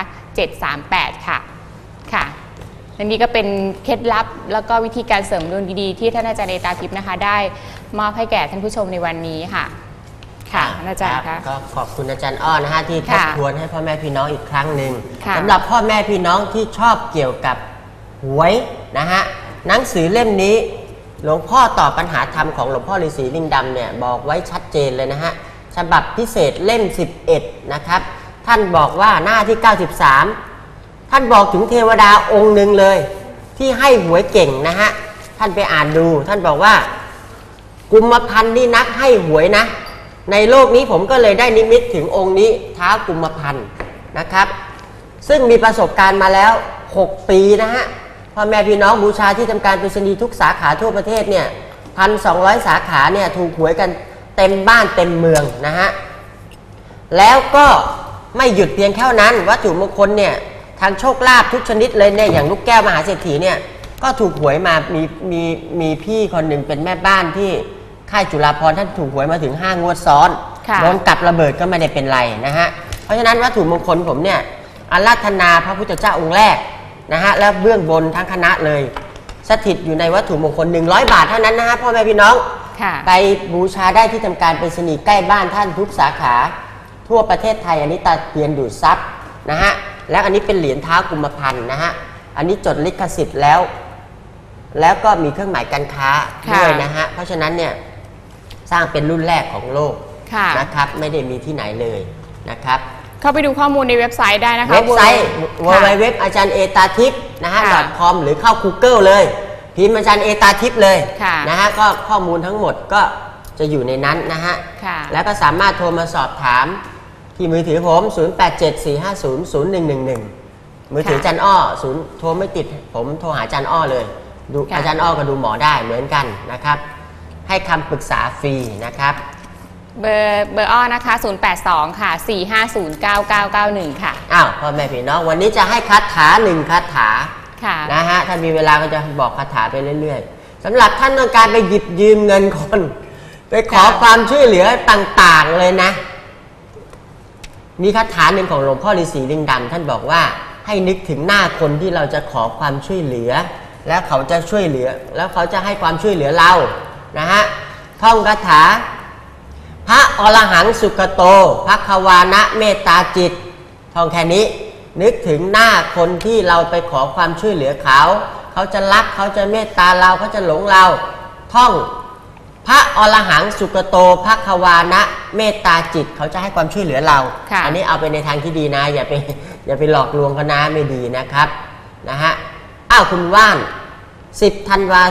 A: 738ค่ะค่ะอันนี้ก็เป็นเคล็ดลับแล้วก็วิธีการเสริมดวงดีๆที่ท่านอาจารย์เอตาทิพย์นะคะได้มอบให้แก่ท่านผู้ชมในวันนี้ค่ะค่ะอาจารย์คะ
B: ก็ขอบคุณอาจารย์อ้อนะฮะที่ทบทวนให้พ่อแม่พี่น้องอีกครั้งหนึ่งสำหรับพ่อแม่พี่น้องที่ชอบเกี่ยวกับหวยนะฮะหนังสือเล่มนี้หลวงพ่อตอบปัญหาธรรมของหลวงพ่อฤาษีลิงดำเนี่ยบอกไว้ชัดเจนเลยนะฮะฉบับพิเศษเล่ม11นะครับท่านบอกว่าหน้าที่93ท่านบอกถึงเทวดาองค์หนึ่งเลยที่ให้หวยเก่งนะฮะท่านไปอ่านดูท่านบอกว่ากุมพันธ์นี่นักให้หวยนะในโลกนี้ผมก็เลยได้นิมิตถึงองค์นี้ท้าวกุมพันธ์นะครับซึ่งมีประสบการณ์มาแล้ว6 ปีนะฮะพ่อแม่พี่น้องบูชาที่ทำการไปรษณีย์ทุกสาขาทั่วประเทศเนี่ย1,200 สาขาเนี่ยถูกหวยกันเต็มบ้านเต็มเมืองนะฮะแล้วก็ไม่หยุดเพียงแค่นั้นวัตถุมงคลเนี่ยทางโชคลาภทุกชนิดเลยเนี่ยอย่างลูกแก้วมหาเศรษฐีเนี่ยก็ถูกหวยมามีพี่คนหนึ่งเป็นแม่บ้านที่ค่ายจุฬาภรณ์ท่านถูกหวยมาถึง5 งวดซ้อนโดนกับระเบิดก็ไม่ได้เป็นไรนะฮะเพราะฉะนั้นวัตถุมงคลผมเนี่ยอาราธนาพระพุทธเจ้าองค์แรกนะฮะแล้วเบื้องบนทั้งคณะเลยสถิตอยู่ในวัตถุมงคล100 บาทเท่านั้นนะฮะพ่อแม่พี่น้องไปบูชาได้ที่ทำการไปรษณีย์ใกล้บ้านท่านทุกสาขาทั่วประเทศไทยอันนี้ตะเกียนดูดซับนะฮะแล้วอันนี้เป็นเหรียญท้าวกุมพันธ์นะฮะอันนี้จดลิขสิทธิ์แล้วก็มีเครื่องหมายการค้าด้วยนะฮะเพราะฉะนั้นเนี่ยสร้างเป็นรุ่นแรกของโลกนะครับไม่ได้มีที่ไหนเลยนะครับ
A: เข้าไปดูข้อมูลในเว็บไซต์ได้นะคะ
B: เว็บไซต์ www อาจารย์เอตาทิพย์นะฮะ .com หรือเข้า Google เลยพิมพ์อาจารย์เอตาทิพย์เลยนะฮะก็ข้อมูลทั้งหมดก็จะอยู่ในนั้นนะฮะแล้วก็สามารถโทรมาสอบถามที่มือถือผม0874500111มือถืออาจารย์อ้อโทรไม่ติดผมโทรหาอาจารย์อ้อเลยดูอาจารย์อ้อก็ดูหมอได้เหมือนกันนะครับให้คำปรึกษาฟรีนะครับ
A: เบอร์อ้อนะคะ082ค่ะ4509991ค่ะ
B: อ้าวพ่อแม่พี่น้องวันนี้จะให้คาถา1 คาถานะฮะถ้ามีเวลาก็จะบอกคาถาไปเรื่อยๆสำหรับท่านต้องการไปหยิบยืมเงินคนไปขอความช่วยเหลือต่างๆเลยนะมีคาถาหนึ่งของหลวงพ่อฤาษีลิงดำท่านบอกว่าให้นึกถึงหน้าคนที่เราจะขอความช่วยเหลือแล้วเขาจะช่วยเหลือแล้วเขาจะให้ความช่วยเหลือเรานะฮะท่องคาถาพระอรหังสุขโตภควานะเมตตาจิตท่องแค่นี้นึกถึงหน้าคนที่เราไปขอความช่วยเหลือเขาจะรักเขาจะเมตตาเราเขาจะหลงเราท่องพระอรหังสุกโตภควานะเมตตาจิตเขาจะให้ความช่วยเหลือเราอันนี้เอาไปในทางที่ดีนะอย่าไปหลอกลวงเขานะไม่ดีนะครับนะฮะคุณว่าน10 ธันวา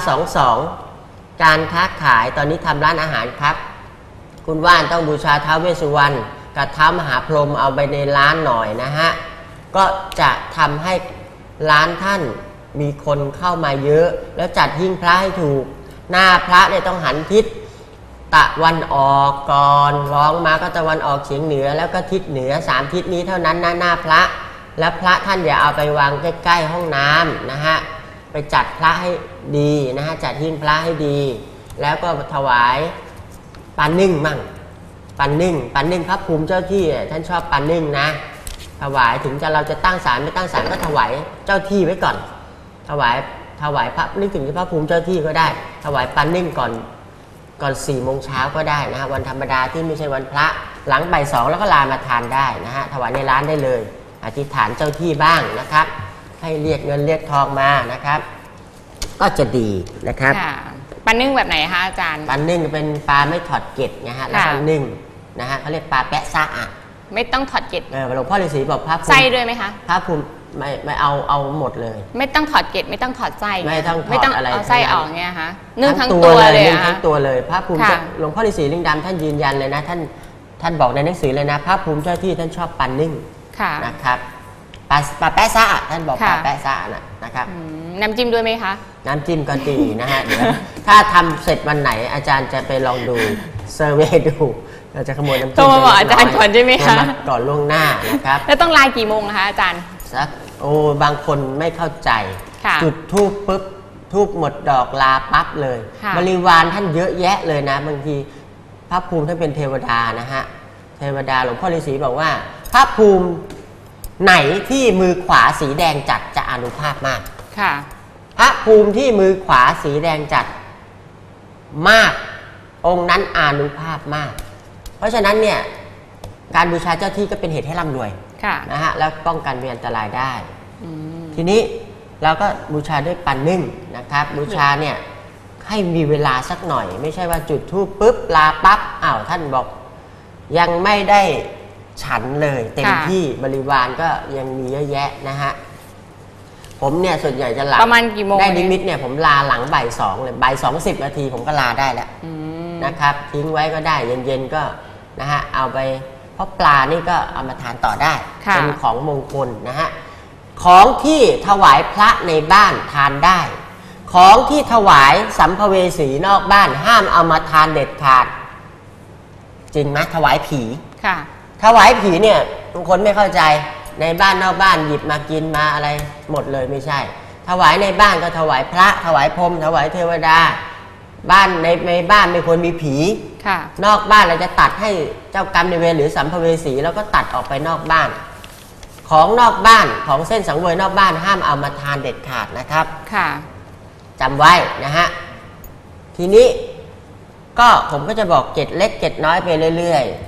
B: 22การค้าขายตอนนี้ทำร้านอาหารครับคุณว่านต้องบูชาท้าวเวสสุวรรณกับท้าวมหาพรหมเอาไปในร้านหน่อยนะฮะก็จะทำให้ร้านท่านมีคนเข้ามาเยอะแล้วจัดหิ้งพระให้ถูกหน้าพระเนี่ยต้องหันทิศตะวันออกก่อนร้องมาก็ตะวันออกเฉียงเหนือแล้วก็ทิศเหนือ3 ทิศนี้เท่านั้นนะหน้าพระและพระท่านอย่าเอาไปวางใกล้ๆห้องน้ำนะฮะไปจัดพระให้ดีนะฮะจัดหิ้งพระให้ดีแล้วก็ถวายปานึ่งมั่งปานึ่งพระภูมิเจ้าที่ท่านชอบปานึ่งนะถวายถึงเราจะตั้งศาลไม่ตั้งศาลก็ถวายเจ้าที่ไว้ก่อนถวายพระนึกถึงพระภูมิเจ้าที่ก็ได้ถวายปานึ่งก่อน4 โมงเช้าก็ได้นะฮะวันธรรมดาที่ไม่ใช่วันพระหลังบ่าย 2แล้วก็ลามาทานได้นะฮะถวายในร้านได้เลยอธิษฐานเจ้าที่บ้างนะครับให้เรียกเงินเรียกทองมานะครับก็จะดีนะครับ
A: ปลานึ่งแบบไหนคะอาจารย์
B: ปลานึ่งเป็นปลาไม่ถอดเกล็ดนะฮะแล้วก็นึ่งนะฮะเขาเรียกปลาแปะซะ
A: ไม่ต้องถอดเกล็ด
B: หลวงพ่อฤาษีบอกพระภูมิ
A: ไส้ด้วยไหมคะ
B: พระภูมิไม่เอาหมดเลย
A: ไม่ต้องถอดเกล็ดไม่ต้องถอดไส้
B: ไม่ต้องอะไร
A: เอาไส้ออกเนี่ยคะนึ่งทั้งตัวเลย
B: นึ่งทั้งตัวเลยพระภูมิหลวงพ่อฤาษีลิงดำท่านยืนยันเลยนะท่านบอกในหนังสือเลยนะพระภูมิเจ้าที่ท่านชอบปลานึ่งนะครับปลาแปะซะท่านบอกปลาแปะซะนะครับ
A: น้ำจิ้มด้วยไหมคะ
B: น้ำจิ้มก็ดีนะฮะเดี๋ยวถ้าทำเสร็จวันไหนอาจารย์จะไปลองดูเซอร์เวย์ดูเราจะขโมยน้ำจิ้ม
A: โทรมาบอกอาจารย์ก่อนใช่ไหมคะ
B: ก่อนล่วงหน้านะครับ
A: แล้วต้องลากี่โมงคะอาจารย์
B: สักบางคนไม่เข้าใจจุดธูปปุ๊บธูปหมดดอกลาปั๊บเลยบริวารท่านเยอะแยะเลยนะบางทีพระภูมิท่านเป็นเทวดานะฮะเทวดาหลวงพ่อฤาษีบอกว่าพระภูมิไหนที่มือขวาสีแดงจัดจะอานุภาพมากพระภูมิที่มือขวาสีแดงจัดมากองค์นั้นอานุภาพมากเพราะฉะนั้นเนี่ยการบูชาเจ้าที่ก็เป็นเหตุให้ร่ำรวยนะฮะแล้วป้องกันอันตรายได้ทีนี้เราก็บูชาด้วยปันนึ่งนะครับบูชาเนี่ยให้มีเวลาสักหน่อยไม่ใช่ว่าจุดธูปปุ๊บลาปั๊บท่านบอกยังไม่ได้ฉันเลยเต็มที่บริวารก็ยังมีเยอะแยะนะฮะผมเนี่ยส่วนใหญ่จะหลัง
A: ประมาณกี่โมง
B: ได้นิมิตเนี่ยผมลาหลังบ่าย 2เลยบ่าย 2 10 นาทีผมก็ลาได้แล้วนะครับทิ้งไว้ก็ได้เย็นๆก็นะฮะเอาไปเพราะปลานี่ก็เอามาทานต่อได้เป็นของมงคลนะฮะของที่ถวายพระในบ้านทานได้ของที่ถวายสัมภเวสีนอกบ้านห้ามเอามาทานเด็ดขาดจริงไหมถวายผีถวายผีเนี่ยบางคนไม่เข้าใจในบ้านนอกบ้านหยิบมากินมาอะไรหมดเลยไม่ใช่ถวายในบ้านก็ถวายพระถวายพรหมถวายเทวดาบ้านในบ้านไม่ควรมีผีนอกบ้านเราจะตัดให้เจ้ากรรมนายเวรหรือสัมภเวสีแล้วก็ตัดออกไปนอกบ้านของนอกบ้านของเส้นสังเวยนอกบ้านห้ามเอามาทานเด็ดขาดนะครับจำไว้นะฮะทีนี้ก็ผมก็จะบอกเกร็ดเล็กเกร็ดน้อยไปเรื่อยๆ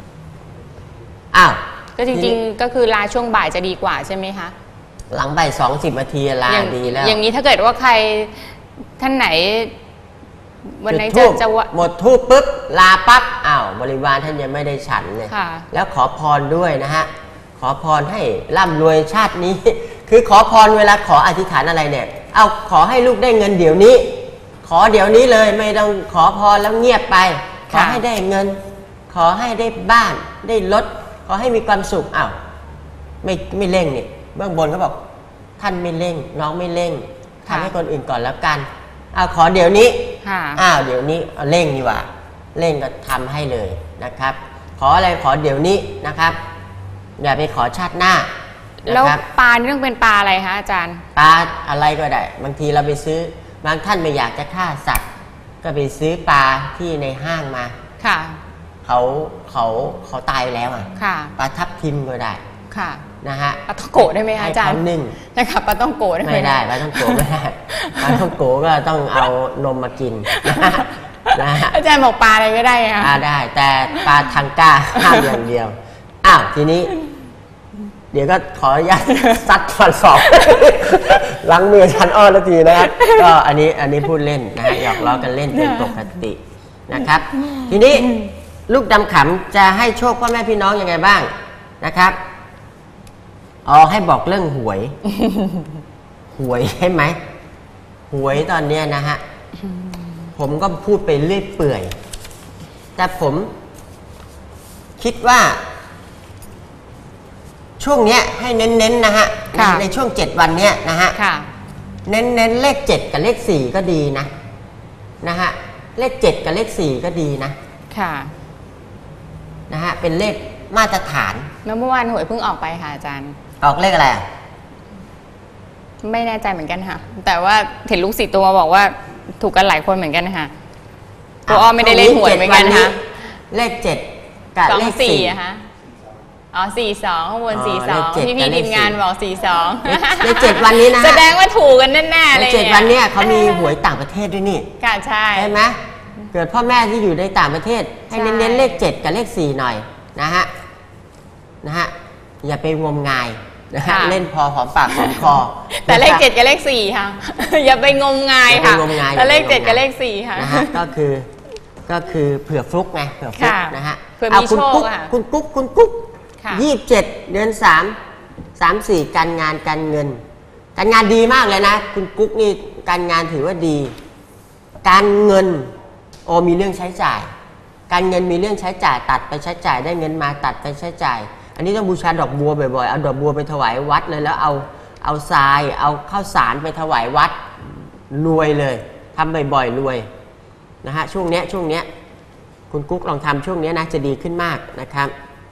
A: ก็จริงๆก็คือลาช่วงบ่ายจะดีกว่าใช่ไหมคะ
B: หลังบ่าย20 นาทีลาดีแล้ว
A: อย่างนี้ถ้าเกิดว่าใครท่านไหนวันไหนจะ
B: หมดธูปปุ๊บลาปั๊บบริวารท่านยังไม่ได้ฉันเลยแล้วขอพรด้วยนะฮะขอพรให้ร่ำรวยชาตินี้คือขอพรเวลาขออธิษฐานอะไรเนี่ยขอให้ลูกได้เงินเดี๋ยวนี้ขอเดี๋ยวนี้เลยไม่ต้องขอพรแล้วเงียบไปขอให้ได้เงินขอให้ได้บ้านได้รถขอให้มีความสุขไม่เร่งนี่เบื้องบนเขาบอกท่านไม่เร่งน้องไม่เร่งทำให้คนอื่นก่อนแล้วกันขอเดี๋ยวนี้เดี๋ยวนี้เร่งดีกว่าเร่งก็ทำให้เลยนะครับขออะไรขอเดี๋ยวนี้นะครับอย่าไปขอชาติหน้า
A: แล้วปลานี่ต้องเป็นปลาอะไรคะอาจารย์
B: ปลาอะไรก็ได้บางทีเราไปซื้อบางท่านไม่อยากจะฆ่าสัตว์ก็ไปซื้อปลาที่ในห้างมาเขาตายแล้วปลาทับทิมก็ได้นะฮะ
A: ปลาต้องโกะได้ไหมคะอาจารย์
B: นึ่ง
A: นะคะปลาต้องโกะได้
B: ไม่ได้ปลาต้องโกะไม่ได้ปลาต้องโกะก็ต้องเอานมมากินนะฮะ
A: อาจารย์บอกปลาอะไรก็ได้
B: ได้แต่ปลาทังก้าห้ามอย่างเดียวทีนี้เดี๋ยวก็ขออนุญาตซัดฟันศอกล้างมือชันอ้อแล้วทีนะครับก็อันนี้พูดเล่นนะฮะหยอกล้อกันเล่นเป็นปกตินะครับ ทีนี้ลูกดำขำจะให้โชคพ่อแม่พี่น้องยังไงบ้างนะครับให้บอกเรื่องหวย หวยใช่ไหมหวยตอนเนี้ยนะฮะผมก็พูดไปเรื่อยเปื่อยแต่ผมคิดว่าช่วงเนี้ยให้เน้นๆนะฮะในช่วง7 วันเนี้ยนะฮะเน้นเลข7กับเลข4ก็ดีนะฮะเลข7กับเลข4ก็ดีนะนะฮะเป็นเลขมาตรฐาน
A: แล้วเมื่อวานหวยเพิ่งออกไปค่ะอาจารย์
B: ออกเลขอะไร
A: ไม่แน่ใจเหมือนกันค่ะแต่ว่าเห็นลูกศิษย์ตัวบอกว่าถูกกันหลายคนเหมือนกันค่ะตัวอ้อไม่ได้เล่นหวยเหมือนกันค่ะ
B: เลข7กับเลข4
A: อะคะ42ข้างบน42พี่ทีมงานบอก42
B: ใน7 วันนี้นะ
A: แสดงว่าถูกกันแน่ๆเลย
B: ใน7 วันนี้เขามีหวยต่างประเทศด้วยนี่
A: ค่ะใช่
B: ไหมเกิดพ่อแม่ที่อยู่ในต่างประเทศให้เน้นเลข7กับเลข4หน่อยนะฮะอย่าไปงมงายนะฮะเล่นพอหอมปากหอมคอ
A: แต่เลข7กับเลข4ค่ะอย่าไปงมงายค่ะแต่เลข7กับเลข4ค่ะ
B: นะฮะก็คือเผื่อฟลุกไงเผื่อฟลุกนะฮะ
A: เอาคุณ
B: กุ๊ก27 เดือน3 4การงานการเงินดีมากเลยนะคุณกุ๊กนี่การงานถือว่าดีการเงินมีเรื่องใช้จ่ายการเงินมีเรื่องใช้จ่ายตัดไปใช้จ่ายได้เงินมาตัดไปใช้จ่ายอันนี้ต้องบูชาดอกบัวบ่อยๆเอาดอกบัวไปถวายวัดเลยแล้วเอาทรายเอาข้าวสารไปถวายวัดรวยเลยทำบ่อยๆรวยนะฮะช่วงเนี้ยคุณกุ๊กลองทำช่วงนี้นะจะดีขึ้นมากนะครับ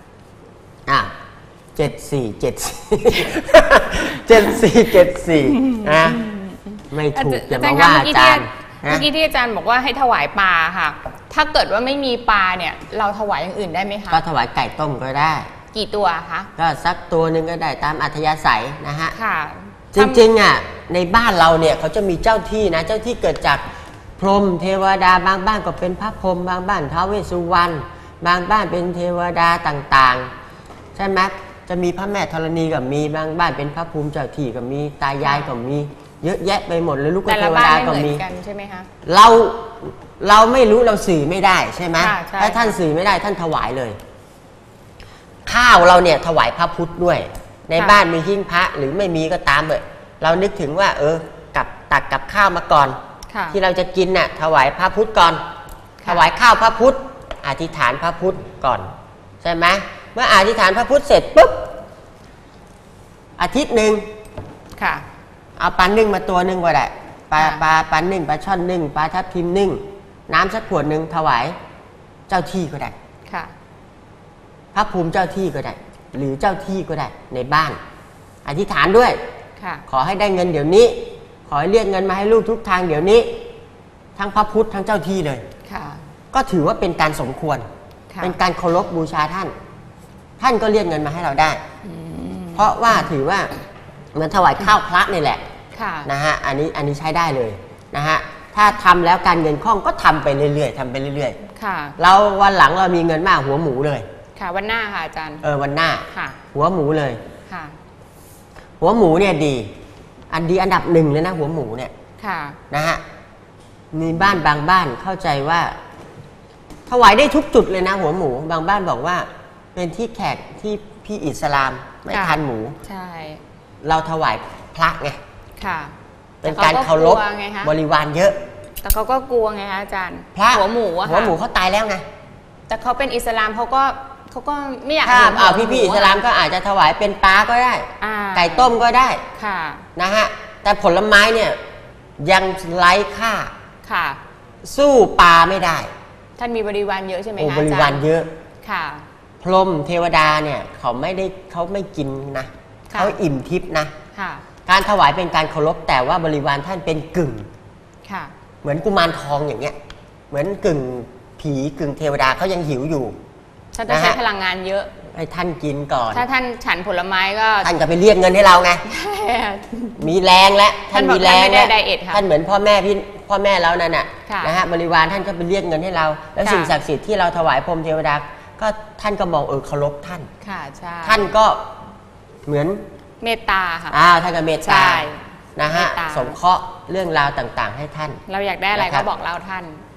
B: 74นะไม่ถูกอย่ามาว่าอาจารย์
A: เมื่อกี้ที่อาจารย์บอกว่าให้ถวายปลาค่ะถ้าเกิดว่าไม่มีปลาเนี่ยเราถวายอย่างอื่นได้ไหมคะ
B: ก็ถวายไก่ต้มก็ได้
A: กี่ตัวคะ
B: ก็สักตัวหนึ่งก็ได้ตามอัธยาศัยนะฮะ
A: ค่ะ
B: จริงๆในบ้านเราเนี่ยเขาจะมีเจ้าที่นะเจ้าที่เกิดจากพรหมเทวดาบางบ้านก็เป็นพระพรหมบางบ้านท้าวเวสสุวรรณบางบ้านเป็นเทวดาต่างๆใช่ไหมจะมีพระแม่ธรณีก็มีบางบ้านเป็นพระภูมิเจ้าที่ก็มีตายายก็มีเยอะแยะไปหมดเลยลูกเทวดาก็มี
A: ใช่ไหมคะ
B: เราไม่รู้เราสื่อไม่ได้ใช่ไหมถ้าท่านสื่อไม่ได้ท่านถวายเลยข้าวเราเนี่ยถวายพระพุทธด้วยในบ้านมีหิ้งพระหรือไม่มีก็ตามเลยเรานึกถึงว่าตักกับข้าวมาก่อนที่เราจะกินน่ะถวายพระพุทธก่อนถวายข้าวพระพุทธอธิษฐานพระพุทธก่อนใช่ไหมเมื่ออธิษฐานพระพุทธเสร็จปุ๊บอาทิตย์หนึ่งเอาปลานึ่งมาตัวหนึ่งก็ได้ปลานึ่งปลาช่อนนึ่งปลาทับทิมนึ่งน้ำสักขวดหนึ่งถวายเจ้าที่ก็ได้พระภูมิเจ้าที่ก็ได้หรือเจ้าที่ก็ได้ในบ้านอธิษฐานด้วยขอให้ได้เงินเดี๋ยวนี้ขอให้เรียกเงินมาให้ลูกทุกทางเดี๋ยวนี้ทั้งพระพุทธทั้งเจ้าที่เลยก็ถือว่าเป็นการสมควรเป็นการเคารพบูชาท่านก็เรียกเงินมาให้เราได้เพราะว่าถือว่าเหมือนถวายข้าวพระนี่แหละนะฮะอันนี้ใช้ได้เลยนะฮะถ้าทำแล้วการเงินคล่องก็ทำไปเรื่อยๆทำไปเรื่อยๆเราวันหลังเรามีเงินมากหัวหมูเลย
A: วันหน้าค่ะอาจารย์
B: วันหน้าหัวหมูเลยหัวหมูเนี่ยดีอันดับ1เลยนะหัวหมูเนี่ยนะฮะมีบ้านบางบ้านเข้าใจว่าถวายได้ทุกจุดเลยนะหัวหมูบางบ้านบอกว่าเป็นที่แขกที่พี่อิสลามไม่ทานหมู
A: ใช่
B: เราถวายพระไงเป็นการเคารพบริวารเยอะ
A: แต่เขาก็กลัวไงคะอาจารย์หัวหมู
B: เขาตายแล้วไง
A: แต่เขาเป็นอิสลามเขาก็ไม่อยาก
B: พี่อิสลามก็อาจจะถวายเป็นปลาก็ได้ไก่ต้มก็ได้นะฮะแต่ผลไม้เนี่ยยังไร้ค่าสู้ปลาไม่ได้
A: ท่านมีบริวารเยอะใช่ไหมคะอาจารย์
B: บริวารเยอะพรหมเทวดาเนี่ยเขาไม่กินนะเขาอิ่มทิพย์นะการถวายเป็นการเคารพแต่ว่าบริวารท่านเป็นกึ่งเหมือนกุมารทองอย่างเงี้ยเหมือนกึ่งผีกึ่งเทวดาเขายังหิวอยู่
A: ท่านต้องใช้พลังงานเยอะ
B: ให้ท่านกินก่อน
A: ถ้าท่านฉันผลไม้ก็
B: ท่านจะไปเรียกเงินให้เราไงมีแรงแล้วท่านมีแรงแล้วท่านเหมือนพ่อแม่เรานั่นน่ะนะฮะบริวารท่านก็ไปเรียกเงินให้เราแล้วสิ่งศักดิ์สิทธิ์ที่เราถวายพรหมเทวดาก็ท่านก็มองเคารพท่านท่านก็เหมือน
A: เมตตาค่ะ
B: ท่านก็เมตตานะฮะสงเคราะห์เรื่องราวต่างๆให้ท่าน
A: เราอยากได้อะไรก็บอกเล่าท่าน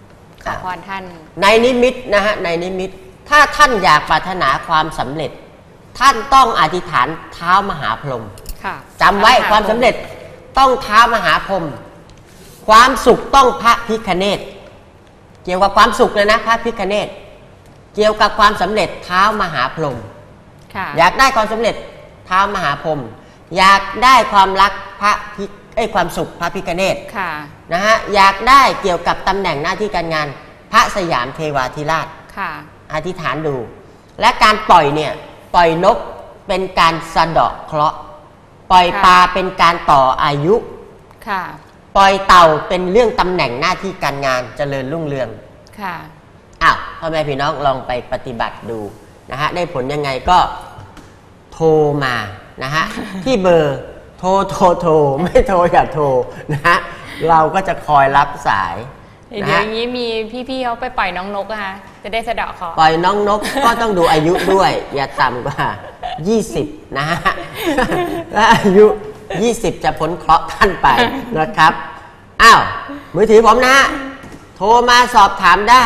A: ขอพรท่าน
B: ในนิมิตนะฮะในนิมิตถ้าท่านอยากปรารถนาความสำเร็จท่านต้องอธิษฐานเท้ามหาพรหมจำไว้ความสำเร็จต้องเท้ามหาพรหมความสุขต้องพระพิฆเนศเกี่ยวกับความสุขเลยนะพระพิฆเนศเกี่ยวกับความสำเร็จเท้ามหาพรหมอยากได้ความสำเร็จเท้ามหาพรหมอยากได้ความรักพระความสุขพระพิฆเนศนะฮะอยากได้เกี่ยวกับตำแหน่งหน้าที่การงานพระสยามเทวาธิราชอธิษฐานดูและการปล่อยเนี่ยปล่อยนกเป็นการสะเดาะเคราะห์ปล่อยปลาเป็นการต่ออายุปล่อยเต่าเป็นเรื่องตำแหน่งหน้าที่การงานเจริญรุ่งเรืองอ้าวพ่อแม่พี่น้องลองไปปฏิบัติดูนะฮะได้ผลยังไงก็โทรมานะฮะที่เบอร์โทรไม่โทรอย่าโทรนะฮะเราก็จะคอยรับสาย
A: เดี๋ยวอย่างนี้มีพี่ๆเขาไปปล่อยน้องนกนะคะจะได้สะเดาะเคราะห์
B: ปล่อยน้องนกก็ต้องดูอายุด้วยอย่าต่ำกว่า20นะฮะและอายุ20จะพ้นเคราะห์ท่านไปนะครับอ้าวมือถือผมนะฮะโทรมาสอบถามได้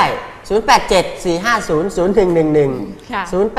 B: 0874500111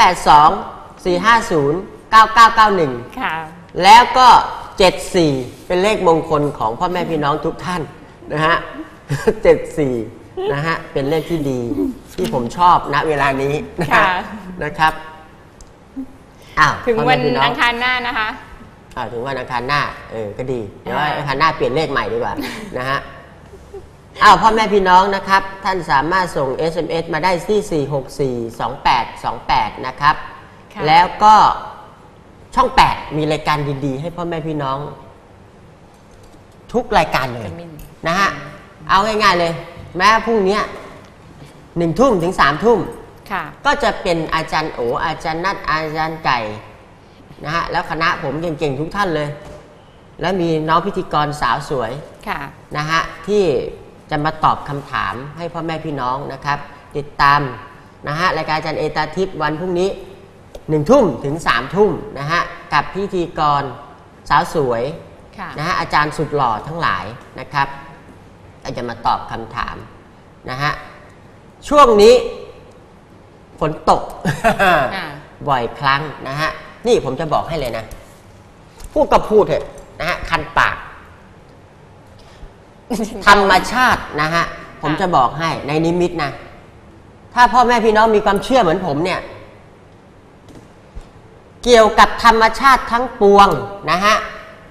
B: 0824509991แล้วก็74เป็นเลขมงคลของพ่อแม่พี่น้องทุกท่านนะฮะ74นะฮะเป็นเลขที่ดีที่ผมชอบณเวลานี้นะครับอ้าว
A: ถึงวันอังคารหน้านะคะ
B: ถึงวันอังคารหน้าก็ดีเดี๋ยวอังคารหน้าเปลี่ยนเลขใหม่ดีกว่านะฮะอ้าวพ่อแม่พี่น้องนะครับท่านสามารถส่ง SMS มาได้ที่4642828นะครับแล้วก็ช่อง8มีรายการดีๆให้พ่อแม่พี่น้องทุกรายการเลยนะฮะเอาง่ายๆเลยแม้พรุ่งนี้1 ทุ่มถึง3 ทุ่มก็จะเป็นอาจารย์โออาจารย์นัทอาจารย์ไก่นะฮะแล้วคณะผมเก่งๆทุกท่านเลยแล้วมีน้องพิธีกรสาวสวยนะฮะที่จะมาตอบคำถามให้พ่อแม่พี่น้องนะครับติดตามนะฮะรายการอาจารย์เอตาทิพย์วันพรุ่งนี้1 ทุ่มถึง3 ทุ่มนะฮะกับพิธีกรสาวสวยนะฮะอาจารย์สุดหล่อทั้งหลายนะครับจะมาตอบคำถามนะฮะช่วงนี้ฝนตก บ่อยครั้งนะฮะนี่ผมจะบอกให้เลยนะพูดก็พูดเถอะนะฮะคันปาก ธรรมชาตินะฮะผมจะบอกให้ในนิมิตนะถ้าพ่อแม่พี่น้องมีความเชื่อเหมือนผมเนี่ยเกี่ยวกับธรรมชาติทั้งปวงนะฮะ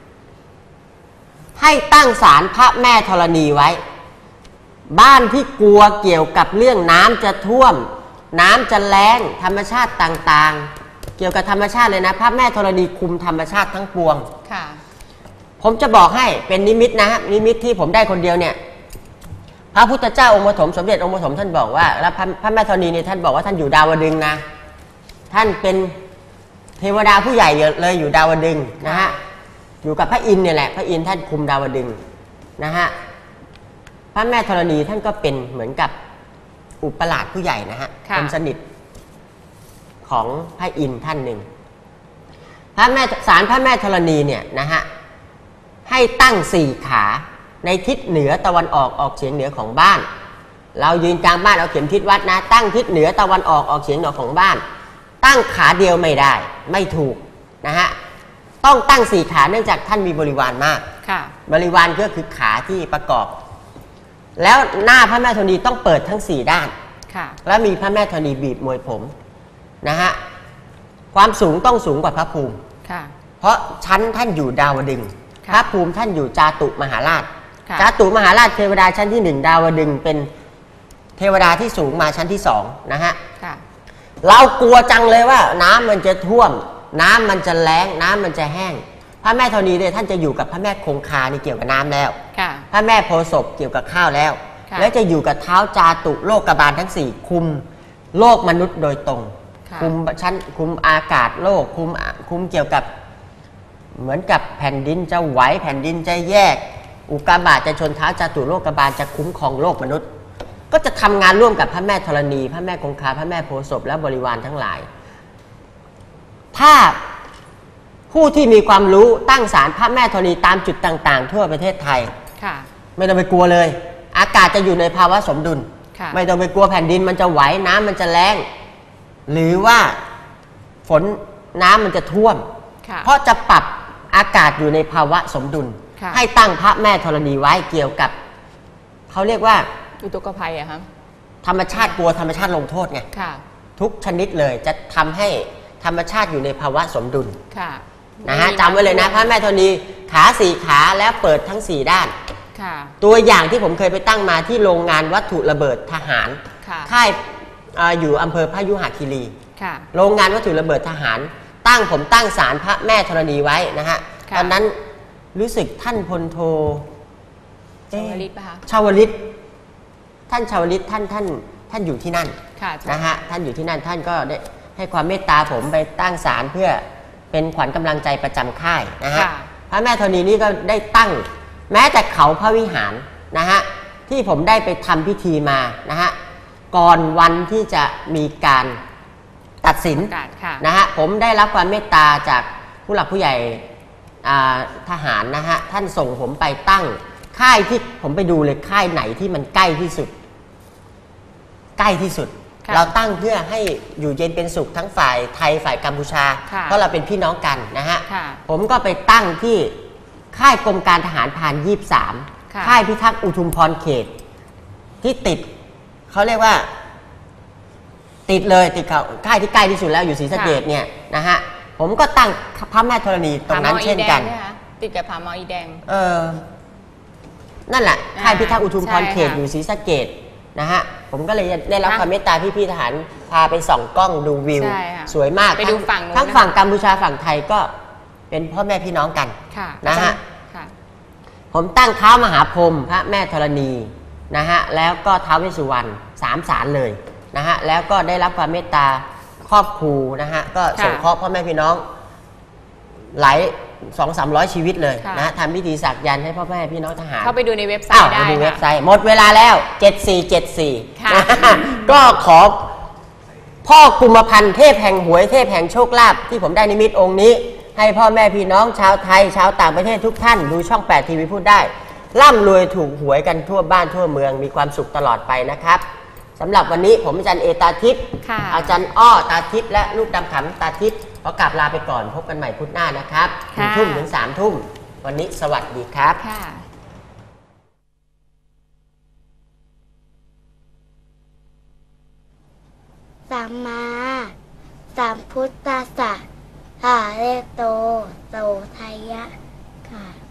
B: ให้ตั้งศาลพระแม่ธรณีไว้บ้านที่กลัวเกี่ยวกับเรื่องน้ำจะท่วมน้ำจะแล้งธรรมชาติต่างๆเกี่ยวกับธรรมชาติเลยนะพระแม่ธรณีคุมธรรมชาติทั้งปวงผมจะบอกให้เป็นนิมิตนะฮะนิมิตที่ผมได้คนเดียวเนี่ยพระพุทธเจ้าองค์ปฐมสมเด็จองค์ปฐมท่านบอกว่าแล้วพระแม่ธรณีเนี่ยท่านบอกว่าท่านอยู่ดาวดึงส์นะท่านเป็นเทวดาผู้ใหญ่เลยอยู่ดาวดึงส์นะฮะอยู่กับพระอินทร์เนี่ยแหละพระอินทร์ท่านคุมดาวดึงส์นะฮะพระแม่ธรณีท่านก็เป็นเหมือนกับอุปราชผู้ใหญ่นะฮะคนสนิทของพระอินทร์ท่านหนึ่งศาลพระแม่ธรณีเนี่ยนะฮะให้ตั้ง4 ขาในทิศเหนือตะวันออกเฉียงเหนือของบ้านเรายืนกลางบ้านเอาเข็มทิศวัดนะตั้งทิศเหนือตะวันออกเฉียงเหนือของบ้านตั้งขาเดียวไม่ได้ไม่ถูกนะฮะต้องตั้ง4 ขาเนื่องจากท่านมีบริวารมากบริวารก็คือขาที่ประกอบแล้วหน้าพระแม่ธรณีต้องเปิดทั้ง4 ด้านแล้วมีพระแม่ธรณีบีบมวยผมนะฮะความสูงต้องสูงกว่าพระภูมิเพราะชั้นท่านอยู่ดาวดึงส์พระภูมิท่านอยู่จาตุมหาราชจาตุมหาราชเทวดาชั้นที่1ดาวดึงส์เป็นเทวดาที่สูงมาชั้นที่2นะฮะเรากลัวจังเลยว่าน้ำมันจะท่วมน้ำมันจะแล้งน้ำมันจะแห้งพระแม่ธรณีเนี่ยท่านจะอยู่กับพระแม่คงคานี่เกี่ยวกับน้ำแล้วพระแม่โพธิ์ศพเกี่ยวกับข้าวแล้วและจะอยู่กับเท้าจาตุโลกบาลทั้ง4คุมโลกมนุษย์โดยตรงคุมชั้นคุมอากาศโลกคุมเกี่ยวกับเหมือนกับแผ่นดินจะไหวแผ่นดินจะแยกอุกกาบาตจะชนเท้าจาตุโลกบาลจะคุ้มครองโลกมนุษย์ก็จะทำงานร่วมกับพระแม่ธรณีพระแม่คงคาพระแม่โพธิ์ศพและบริวารทั้งหลายถ้าผู้ที่มีความรู้ตั้งศาลพระแม่ธรณีตามจุดต่างๆทั่วประเทศไทยไม่ต้องไปกลัวเลยอากาศจะอยู่ในภาวะสมดุลไม่ต้องไปกลัวแผ่นดินมันจะไหวน้ำมันจะแรงหรือว่าฝนน้ำมันจะท่วมเพราะจะปรับอากาศอยู่ในภาวะสมดุลให้ตั้งพระแม่ธรณีไว้เกี่ยวกับเขาเรียกว่า
A: อุทกภัยอะครับ
B: ธรรมชาติกลัวธรรมชาติลงโทษไงทุกชนิดเลยจะทำให้ธรรมชาติอยู่ในภาวะสมดุลนะฮะจำไว้เลยนะพระแม่ธรณีขา4ขาแล้วเปิดทั้ง4ด้านตัวอย่างที่ผมเคยไปตั้งมาที่โรงงานวัตถุระเบิดทหารค่ายอยู่อำเภอพยุหคีรีโรงงานวัตถุระเบิดทหารผมตั้งศาลพระแม่ธรณีไว้นะฮะตอนนั้นรู้สึกท่านพลโท
A: ชาวลิตป่ะคะ
B: ชาวลิตท่านชาวลิตท่านอยู่ที่นั่นนะฮะท่านอยู่ที่นั่นท่านก็ได้ให้ความเมตตาผมไปตั้งศาลเพื่อเป็นขวัญกำลังใจประจำค่ายนะฮะพระแม่ธรณีนี่ก็ได้ตั้งแม้แต่เขาพระวิหารนะฮะที่ผมได้ไปทำพิธีมานะฮะก่อนวันที่จะมีการตัดสินนะฮะผมได้รับความเมตตาจากผู้หลักผู้ใหญ่ทหารนะฮะท่านส่งผมไปตั้งค่ายที่ผมไปดูเลยค่ายไหนที่มันใกล้ที่สุดเราตั้งเพื่อให้อยู่เย็นเป็นสุขทั้งฝ่ายไทยฝ่ายกัมพูชาเพราะเราเป็นพี่น้องกันนะฮะผมก็ไปตั้งที่ค่ายกรมการทหารพราน23ค่ายพิทักษ์อุทุมพรเขตที่ติดเขาเรียกว่าติดเลยติดเขาค่ายที่ใกล้ที่สุดแล้วอยู่ศรีสะเกษเนี่ยนะฮะผมก็ตั้งพระแม่ธรณีตรงนั้นเช่นกัน
A: ติดกับผาหมออีแดง
B: นั่นแหละค่ายพิทักษ์อุทุมพรเขตอยู่ศรีสะเกษนะฮะผมก็เลยได้รับความเมตตาพี่ทหารพาไปส่องกล้องดูวิวสวยมาก
A: ไปดู
B: ทั้งฝั่งกัมพูชาฝั่งไทยก็เป็นพ่อแม่พี่น้องกันนะฮะผมตั้งเท้ามหาพรหมพระแม่ธรณีนะฮะแล้วก็ท้าวเวสสุวรรณ3 ศาลเลยนะฮะแล้วก็ได้รับความเมตตาครอบครูนะฮะก็สงเคราะห์พ่อแม่พี่น้องหลาย200-300 ชีวิตเลยนะทำพิธีสักยันต์ให้พ่อแม่พี่น้องทหาร
A: เข้าไปดูในเว็บไซต์ได้
B: ดูเว็บไซต์หมดเวลาแล้ว7474ก็ขอพ่อกุมพันธ์เทพแห่งหวยเทพแห่งโชคลาภที่ผมได้นิมิตองค์นี้ให้พ่อแม่พี่น้องชาวไทยชาวต่างประเทศทุกท่านดูช่อง8 ทีวีพูดได้ร่ำรวยถูกหวยกันทั่วบ้านทั่วเมืองมีความสุขตลอดไปนะครับสำหรับวันนี้ผมอาจารย์เอตาทิพย์อาจารย์อ้อตาทิพย์และลูกดำขำตาทิพย์ขอกลับลาไปก่อนพบกันใหม่พุธหน้านะครับ1 ทุ่มถึง3 ทุ่มวันนี้สวัสดีครับ
C: สัมมาสัมพุทธัสสะหะเรโตโสไทยะค่ะ